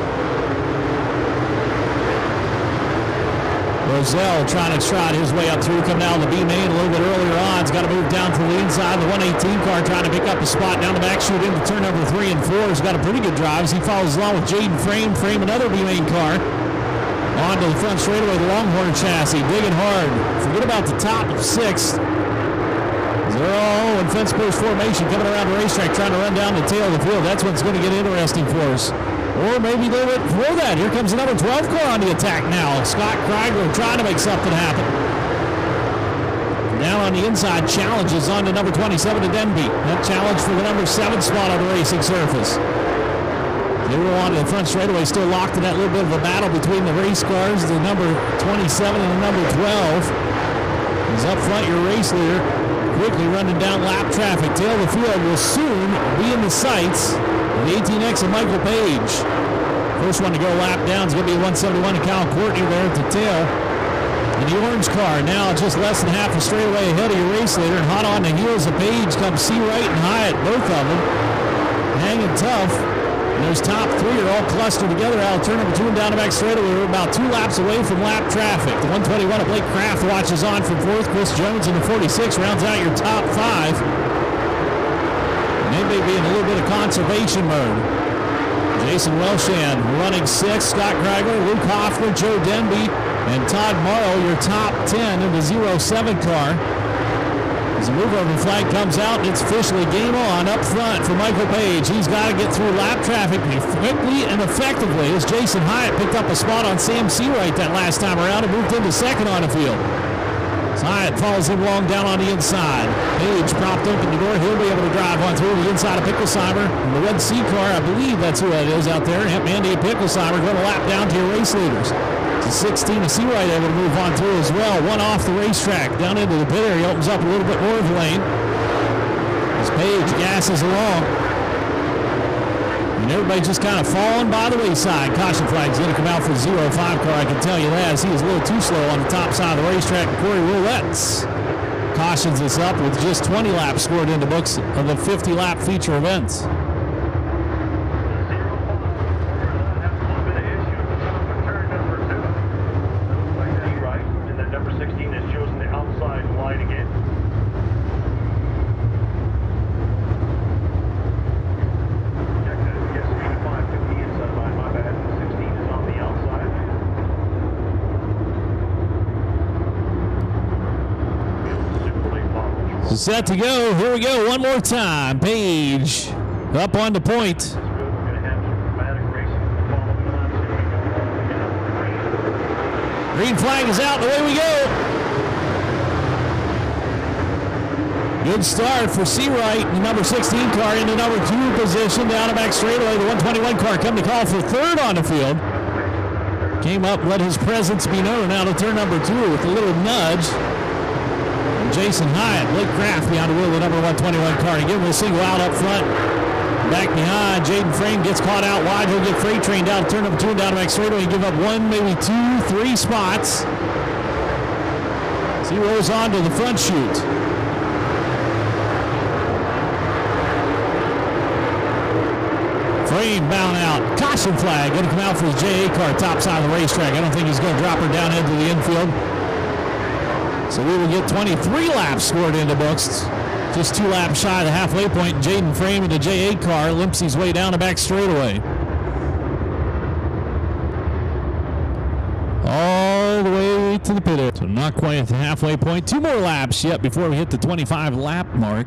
Roselle trying to stride his way up through, coming down the B main a little bit earlier on. He's got to move down to the inside. The one eighteen car trying to pick up a spot down the back chute into turn number three and four. He's got a pretty good drive as he follows along with Jaden Frame. Frame another B main car. Onto the front straightaway, the Longhorn chassis, digging hard. Forget about the top of sixth. They're all in fence post formation coming around the racetrack trying to run down the tail of the field. That's what's going to get interesting for us. Or maybe they went for that. Here comes the number twelve car on the attack now. Scott Kreigler trying to make something happen. Down on the inside, challenges on to number twenty-seven to Denby. That challenge for the number seven spot on the racing surface. They were on to the front straightaway, still locked in that little bit of a battle between the race cars, the number twenty-seven and the number twelve. He's up front, your race leader, quickly running down lap traffic. Tail of the field will soon be in the sights. The eighteen X of Michael Page. First one to go lap down is going to be one seventy-one to Kyle Courtney there at the tail. And the orange car now just less than half a straightaway ahead of your race leader. And hot on the heels of Page comes Seawright and Hyatt, both of them. Hanging tough. And those top three are all clustered together out of turn number two and down the back straightaway. We're about two laps away from lap traffic. The one twenty-one of Blake Kraft watches on from fourth. Chris Jones in the forty-six rounds out your top five. And they may be in a little bit of conservation mode. Jason Welshan running six. Scott Kreigler, Luke Hoffner, Joe Denby, and Todd Morrow, your top ten in the zero seven car. As the move over flag comes out, it's officially game on up front for Michael Page. He's got to get through lap traffic quickly and effectively as Jason Hyatt picked up a spot on Sam Seawright that last time around and moved into second on the field. As Hyatt follows him long down on the inside. Page propped open the door. He'll be able to drive on through the inside of Picklesheimer. And the red C car, I believe that's who that is out there. Mandy and Picklesheimer going to lap down to your race leaders. To sixteen to Seawright able to move on through as well. One off the racetrack down into the pit area. Opens up a little bit more of a lane. As Page gasses along. And everybody just kind of falling by the wayside. Caution flag's going to come out for the zero five car, I can tell you that, as he is a little too slow on the top side of the racetrack. Corey Roulettes cautions us up with just twenty laps scored in the books of the fifty lap feature events. Set to go. Here we go. One more time. Page up on the point. Green flag is out. Away we go. Good start for Seawright, the number sixteen car in the number two position down the back straightaway. The one twenty-one car come to call for third on the field. Came up, let his presence be known out of turn number two with a little nudge. Jason Hyatt, Blake Kraft behind the wheel of the number one twenty-one car. And give him a single out up front. Back behind, Jaden Frame gets caught out wide. He'll get freight train down turn number two and down the back straightaway and give up one, maybe two, three spots. As he rolls on to the front chute. Frame bound out. Caution flag going to come out for his J A car top side of the racetrack. I don't think he's going to drop her down into the infield. So we will get twenty-three laps scored into books. Just two laps shy of the halfway point. Jaden Frame in the J A car limps his way down the back straightaway. All the way to the pit. So not quite at the halfway point. Two more laps yet before we hit the twenty-five lap mark.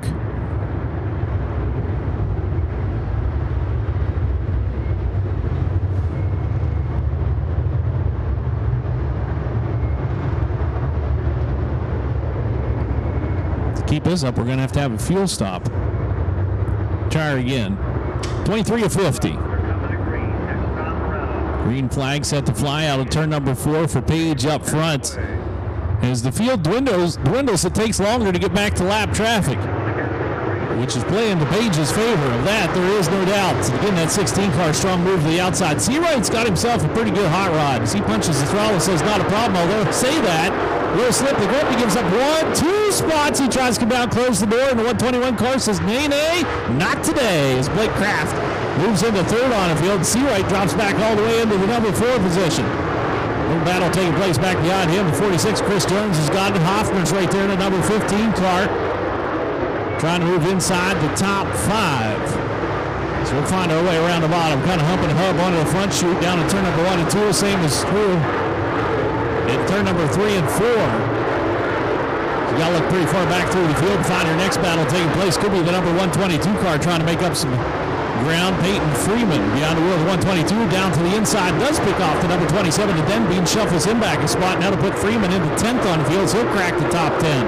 Keep this up, we're going to have to have a fuel stop. Try her again. twenty-three of fifty. Green flag set to fly out of turn number four for Page up front. As the field dwindles, dwindles, it takes longer to get back to lap traffic, which is playing to Page's favor. Of that, there is no doubt. Again, that sixteen car strong move to the outside. Seawright's got himself a pretty good hot rod. As he punches the throttle, says not a problem. Although, say that, will slip the grip. He gives up one, two spots. He tries to come down, close the door, and the one twenty-one car says, nay, nay, not today. As Blake Kraft moves into third on the field, Seawright drops back all the way into the number four position. Little battle taking place back behind him. The forty-six, Chris Jones, has got it. Hoffman's right there in the number fifteen car. Trying to move inside the top five. So we'll find our way around the bottom. Kind of humping the hub onto the front chute down to turn number one and two, same as through. At turn number three and four. You got to look pretty far back through the field to find your next battle taking place. Could be the number one twenty-two car trying to make up some ground. Peyton Freeman beyond the wheel of one twenty-two down to the inside. Does pick off the number twenty-seven to Denbean. Shuffles him back a spot. Now to put Freeman into tenth on the field. So he'll crack the top ten.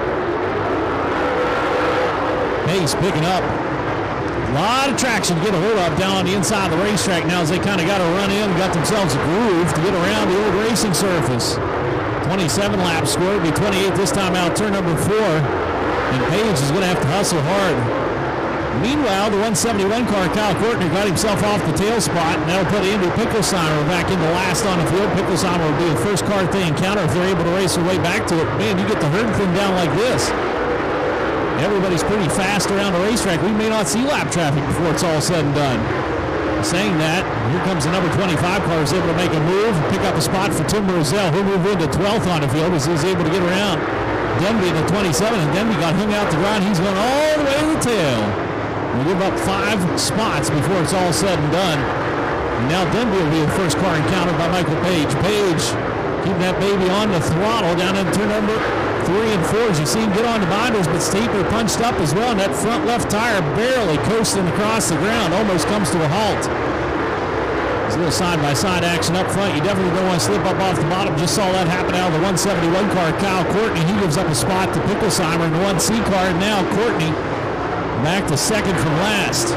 Pace picking up. A lot of traction to get a hold of down on the inside of the racetrack now as they kind of got to run in and got themselves a groove to get around the old racing surface. twenty-seven laps scored. Be twenty-eight this time out. Turn number four. And Page is going to have to hustle hard. Meanwhile, the one seventy-one car, Kyle Courtney, got himself off the tail spot, and that'll put Andrew Picklesheimer back into last on the field. Picklesheimer will be the first car they encounter if they're able to race their way back to it. Man, you get the herd thing down like this. Everybody's pretty fast around the racetrack. We may not see lap traffic before it's all said and done. Saying that, here comes the number twenty-five car who's able to make a move, pick up a spot for Tim Roselle. He'll move into twelfth on the field as he's able to get around Denby in the twenty-seven, and Denby got hung out the ground. He's going all the way to the tail. We'll give up five spots before it's all said and done. And now Denby will be the first car encountered by Michael Page. Page keeping that baby on the throttle down in turn number three and four as you see him get on the binders, but Staper punched up as well, and that front left tire barely coasting across the ground, almost comes to a halt. There's a little side-by-side action up front. You definitely don't want to slip up off the bottom. Just saw that happen out of the one seventy-one car, Kyle Courtney. He gives up a spot to Picklesheimer in the one C car, and now Courtney back to second from last.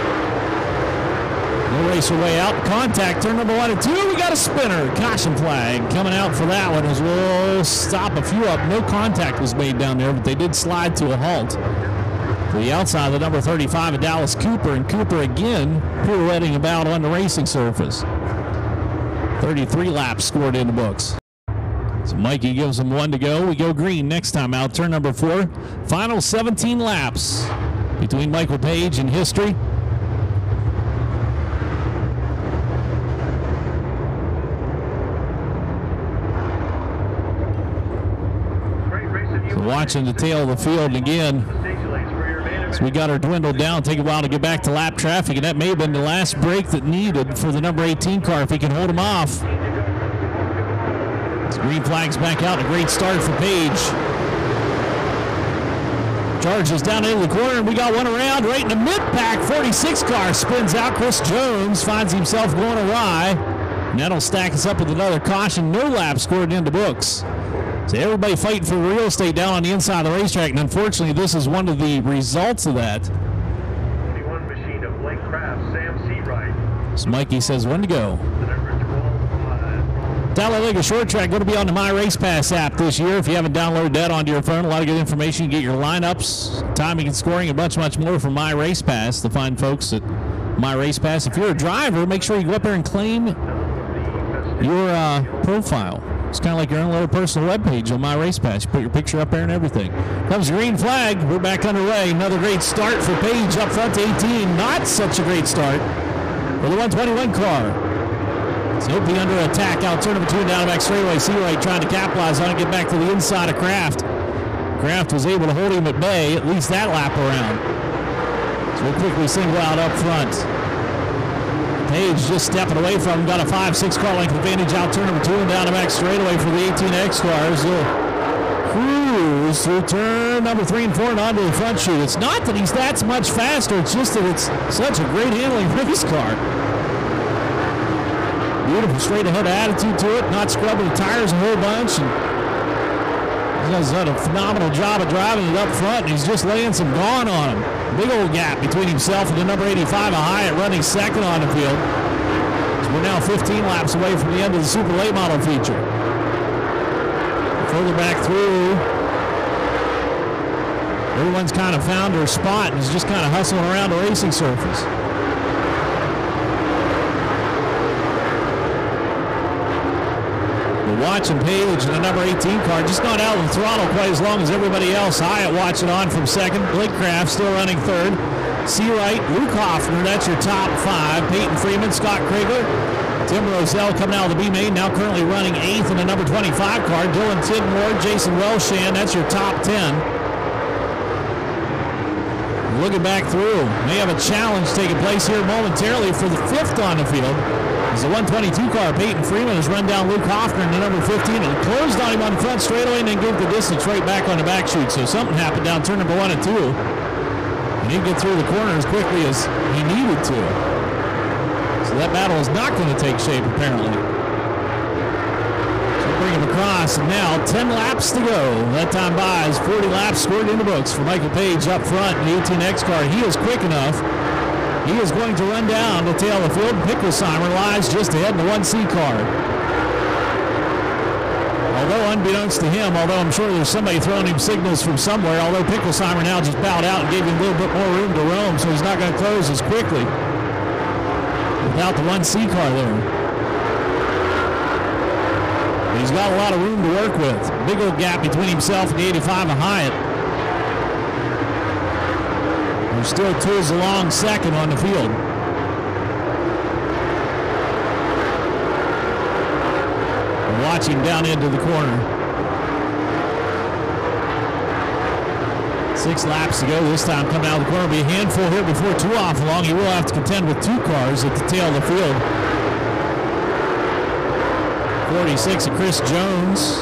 No racer way out. Contact, turn number one and two. We got a spinner. Caution flag coming out for that one as we'll stop a few up. No contact was made down there, but they did slide to a halt. To the outside of the number thirty-five of Dallas Cooper, and Cooper again pirouetting about on the racing surface. thirty-three laps scored in the books. So Mikey gives them one to go. We go green next time out. Turn number four. Final seventeen laps between Michael Page and history. So watching the tail of the field again. So we got her dwindled down. Take a while to get back to lap traffic, and that may have been the last break that needed for the number eighteen car if he can hold him off. So green flag's back out. A great start for Page. Charges down into the corner, and we got one around right in the mid-pack. forty-six car spins out. Chris Jones finds himself going awry, and that'll stack us up with another caution. No lap scored into books. So everybody fighting for real estate down on the inside of the racetrack, and unfortunately this is one of the results of that. twenty-one machine of Blake Kraft, Sam Seawright. So Mikey says when to go. Talladega Short Track going to be on the My Race Pass app this year. If you haven't downloaded that onto your phone, a lot of good information. You get your lineups, timing and scoring, and much, much more from My Race Pass. The fine folks at My Race Pass. If you're a driver, make sure you go up there and claim your uh, profile. It's kind of like your own little personal webpage on My Race Pass. You put your picture up there and everything. Comes the green flag. We're back underway. Another great start for Page up front to eighteen. Not such a great start for the one twenty-one car. So he'll be under attack out turn number two down the back straightaway. Seawright trying to capitalize on it, get back to the inside of Kraft. Kraft was able to hold him at bay, at least that lap around. So we'll quickly single out up front. Page just stepping away from him, got a five six car length advantage out turn number two and down the back straightaway for the eighteen X cars. He'll cruise through turn number three and four and onto the front chute. It's not that he's that much faster, it's just that it's such a great handling race car. Beautiful straight ahead attitude to it, not scrubbing the tires a whole bunch. And he's done a phenomenal job of driving it up front, and he's just laying some gone on him. Big old gap between himself and the number eighty-five, a Hyatt running second on the field. So we're now fifteen laps away from the end of the Super Late Model feature. Further back through, everyone's kind of found their spot and is just kind of hustling around the racing surface. Watching Page and the number eighteen car just not out of the throttle quite as long as everybody else. Hyatt watching on from second. Blake Kraft still running third. Seawright, Luke Hoffner, that's your top five. Peyton Freeman, Scott Krieger, Tim Roselle coming out of the B main, now currently running eighth in the number twenty-five car. Dylan Tidmore, Jason Welshan, that's your top ten. Looking back through, may have a challenge taking place here momentarily for the fifth on the field. As the one twenty-two car, Peyton Freeman, has run down Luke Hoffner in the number fifteen and closed on him on the front straightaway and then gave the distance right back on the back chute. So something happened down turn number one and two. And he'd get through the corner as quickly as he needed to. So that battle is not going to take shape, apparently. So bring him across, and now ten laps to go. That time buys forty laps scored in the books for Michael Page up front in the eighteen X car. He is quick enough. He is going to run down the tail of the field. Picklesheimer lies just ahead in the one C car. Although unbeknownst to him, although I'm sure there's somebody throwing him signals from somewhere, although Picklesheimer now just bowed out and gave him a little bit more room to roam, so he's not going to close as quickly without the one C car there. But he's got a lot of room to work with. Big old gap between himself and the eighty-five of Hyatt. There's still Tools along second on the field. Watch him down into the corner. Six laps to go. This time coming out of the corner. Will be a handful here before too off long. He will have to contend with two cars at the tail of the field. forty-six of Chris Jones.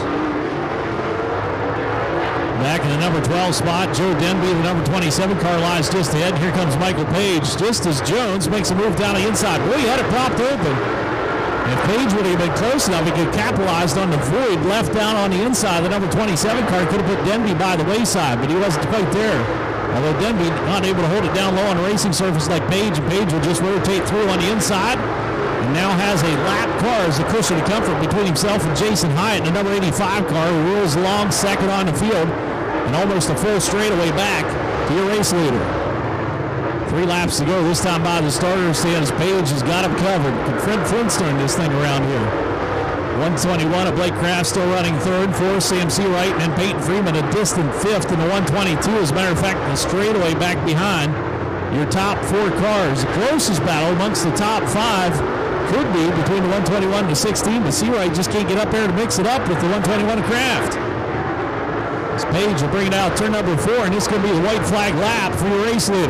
Back in the number twelve spot, Joe Denby, the number twenty-seven car, lies just ahead. Here comes Michael Page, just as Jones makes a move down the inside. Boy, he had it propped open. If Page would have been close enough, he could have capitalized on the void left down on the inside. The number twenty-seven car could have put Denby by the wayside, but he wasn't quite there. Although Denby not able to hold it down low on a racing surface like Page, and Page will just rotate through on the inside. And now has a lap car as a cushion of comfort between himself and Jason Hyatt, the number eighty-five car, who rolls along second on the field and almost a full straightaway back to your race leader. Three laps to go, this time by the starter stands. Page has got him covered. Can Fred Flintstone this thing around here? one twenty-one of Blake Kraft still running third. Four, Sam Seawright, and then Peyton Freeman a distant fifth in the one twenty-two. As a matter of fact, the straightaway back behind your top four cars. The closest battle amongst the top five could be between the one twenty-one and the sixteen, but Seawright just can't get up there to mix it up with the one twenty-one of Kraft. This Page will bring it out turn number four, and it's going to be the white flag lap for your race leader.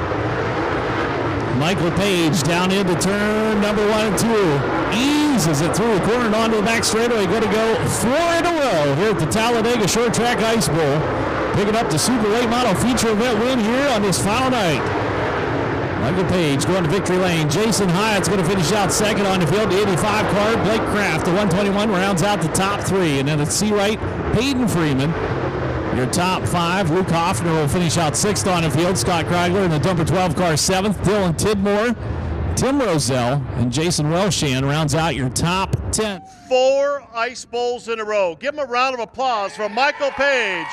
Michael Page down into turn number one and two. Eases it through the corner and onto the back straightaway. Going to go four in a row here at the Talladega Short Track Ice Bowl. Picking up the Super Late Model feature event win here on this final night. Michael Page going to victory lane. Jason Hyatt's going to finish out second on the field. The eighty-five car, Blake Kraft, the one twenty-one, rounds out the top three. And then it's Seawright, Peyton Freeman. Your top five, Luke Hoffner will finish out sixth on the field. Scott Kreigler in the number twelve car seventh. Dylan Tidmore, Tim Roselle, and Jason Welshan rounds out your top ten. Four ice bowls in a row. Give him a round of applause for Michael Page.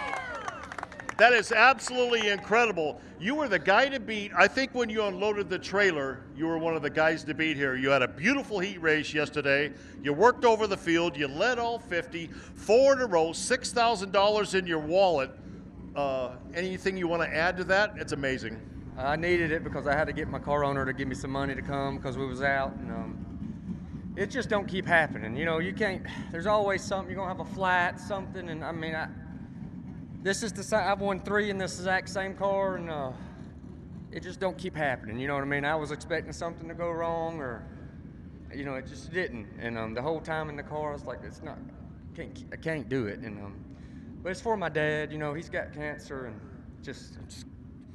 That is absolutely incredible. You were the guy to beat. I think when you unloaded the trailer, you were one of the guys to beat here. You had a beautiful heat race yesterday. You worked over the field. You led all fifty, four in a row, six thousand dollars in your wallet. Uh, anything you want to add to that? It's amazing. I needed it because I had to get my car owner to give me some money to come because we was out. And, um, it just don't keep happening. You know, you can't, there's always something. You're going to have a flat, something. And, I mean, I, this is the same. I've won three in this exact same car, and uh, it just don't keep happening. You know what I mean? I was expecting something to go wrong, or you know, it just didn't. And um, the whole time in the car, I was like, "It's not. Can't. I can't do it." And um, but it's for my dad. You know, he's got cancer, and just, just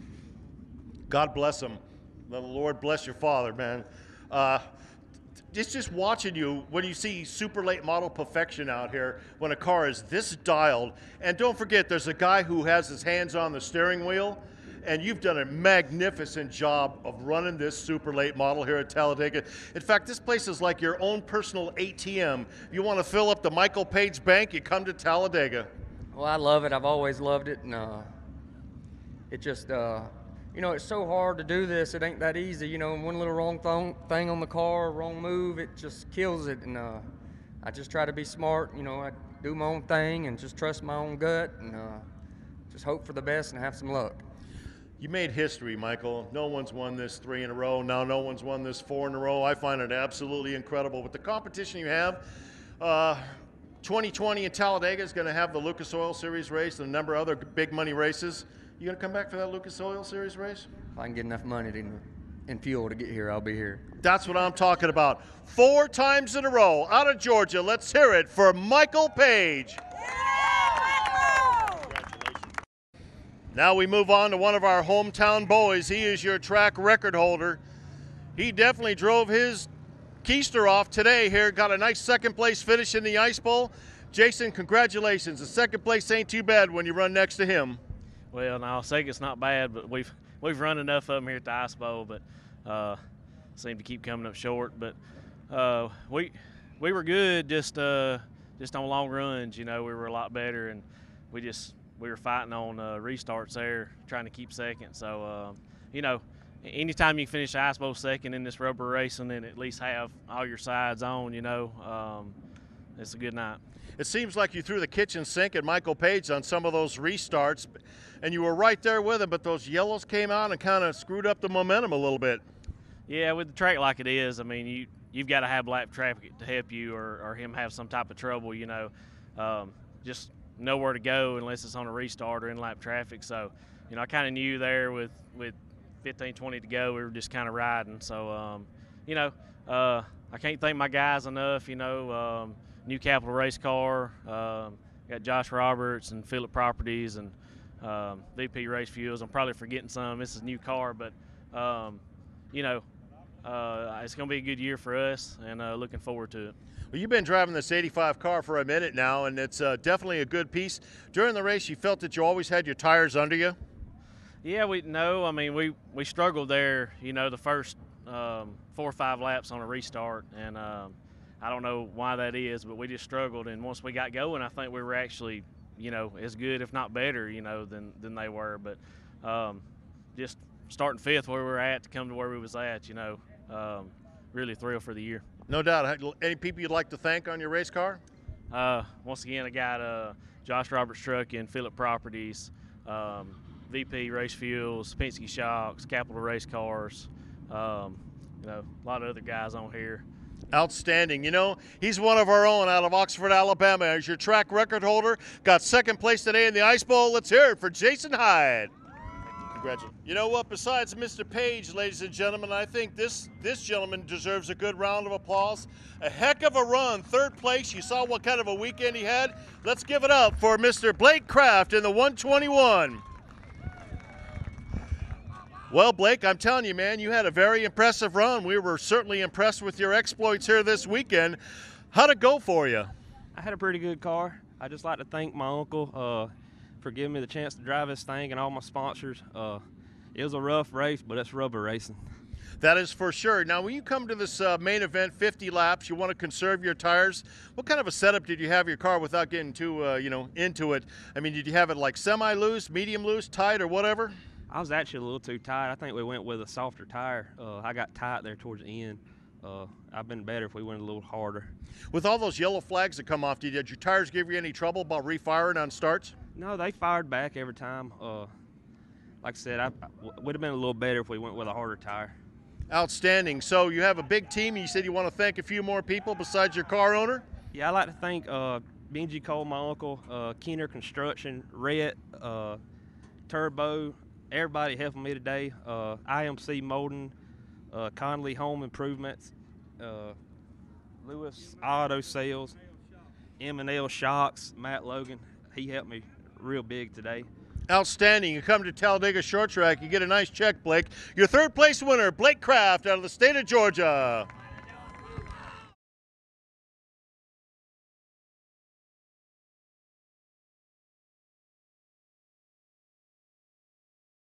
God bless him. The Lord bless your father, man. Uh, It's just watching you when you see super late model perfection out here when a car is this dialed. And don't forget, there's a guy who has his hands on the steering wheel, and you've done a magnificent job of running this super late model here at Talladega. In fact, this place is like your own personal A T M. You want to fill up the Michael Page Bank, you come to Talladega. Well, I love it. I've always loved it, and uh, it just, uh, you know, it's so hard to do this. It ain't that easy. You know, one little wrong th thing on the car, wrong move, it just kills it. And uh, I just try to be smart. You know, I do my own thing and just trust my own gut and uh, just hope for the best and have some luck. You made history, Michael. No one's won this three in a row. Now no one's won this four in a row. I find it absolutely incredible. With the competition you have, uh, twenty twenty in Talladega is going to have the Lucas Oil Series race and a number of other big money races. You going to come back for that Lucas Oil Series race? If I can get enough money to and fuel to get here, I'll be here. That's what I'm talking about. Four times in a row out of Georgia. Let's hear it for Michael Page. Now we move on to one of our hometown boys. He is your track record holder. He definitely drove his keister off today here. Got a nice second place finish in the Ice Bowl. Jason, congratulations. The second place ain't too bad when you run next to him. Well, no, second's not bad, but we've we've run enough of them here at the Ice Bowl, but uh, seem to keep coming up short. But uh, we we were good just uh, just on long runs. You know, we were a lot better, and we just we were fighting on uh, restarts there, trying to keep second. So uh, you know, anytime you finish the Ice Bowl second in this rubber racing, and at least have all your sides on, you know, um, it's a good night. It seems like you threw the kitchen sink at Michael Page on some of those restarts, and you were right there with him, but those yellows came out and kind of screwed up the momentum a little bit. Yeah, with the track like it is, I mean, you, you've got to have lap traffic to help you, or, or him have some type of trouble, you know. Um, just nowhere to go unless it's on a restart or in lap traffic. So, you know, I kind of knew there with, with fifteen, twenty to go, we were just kind of riding. So, um, you know, uh, I can't thank my guys enough, you know. Um, New Capital Race Car, um, got Josh Roberts and Phillip Properties and um, V P Race Fuels. I'm probably forgetting some. This is a new car, but, um, you know, uh, it's going to be a good year for us, and uh, looking forward to it. Well, you've been driving this eighty-five car for a minute now, and it's uh, definitely a good piece. During the race, you felt that you always had your tires under you? Yeah, we know. I mean, we, we struggled there, you know, the first um, four or five laps on a restart, and um, I don't know why that is, but we just struggled. And once we got going, I think we were actually, you know, as good, if not better, you know, than, than they were. But um, just starting fifth where we were at to come to where we was at, you know, um, really thrilled for the year. No doubt. Any people you'd like to thank on your race car? Uh, once again, I got uh, Josh Roberts Trucking, Phillip Properties, um, V P Race Fuels, Penske Shocks, Capital Race Cars, um, you know, a lot of other guys on here. Outstanding. You know, he's one of our own out of Oxford, Alabama. As your track record holder, got second place today in the Ice Bowl. Let's hear it for Jason Hyde. Congratulations. You know what? Besides Mister Page, ladies and gentlemen, I think this this gentleman deserves a good round of applause. A heck of a run, third place. You saw what kind of a weekend he had. Let's give it up for Mister Blake Kraft in the one twenty-one. Well, Blake, I'm telling you, man, you had a very impressive run. We were certainly impressed with your exploits here this weekend. How'd it go for you? I had a pretty good car. I just like to thank my uncle uh, for giving me the chance to drive this thing, and all my sponsors. Uh, it was a rough race, but it's rubber racing. That is for sure. Now, when you come to this uh, main event, fifty laps, you want to conserve your tires. What kind of a setup did you have your car without getting too, uh, you know, into it? I mean, did you have it like semi-loose, medium loose, tight, or whatever? I was actually a little too tight. I think we went with a softer tire. Uh, I got tight there towards the end. Uh, I've been better if we went a little harder. With all those yellow flags that come off, did your tires give you any trouble about refiring on starts? No, they fired back every time. Uh, like I said, I, I would have been a little better if we went with a harder tire. Outstanding. So you have a big team. You said you want to thank a few more people besides your car owner? Yeah, I'd like to thank uh, Benji Cole, my uncle, uh, Kenner Construction, Rhett, uh, Turbo, everybody helping me today. Uh, I M C Molding, uh, Conley Home Improvements, uh, Lewis Auto Sales, M and L Shocks, Matt Logan. He helped me real big today. Outstanding. You come to Talladega Short Track, you get a nice check, Blake. Your third place winner, Blake Kraft, out of the state of Georgia.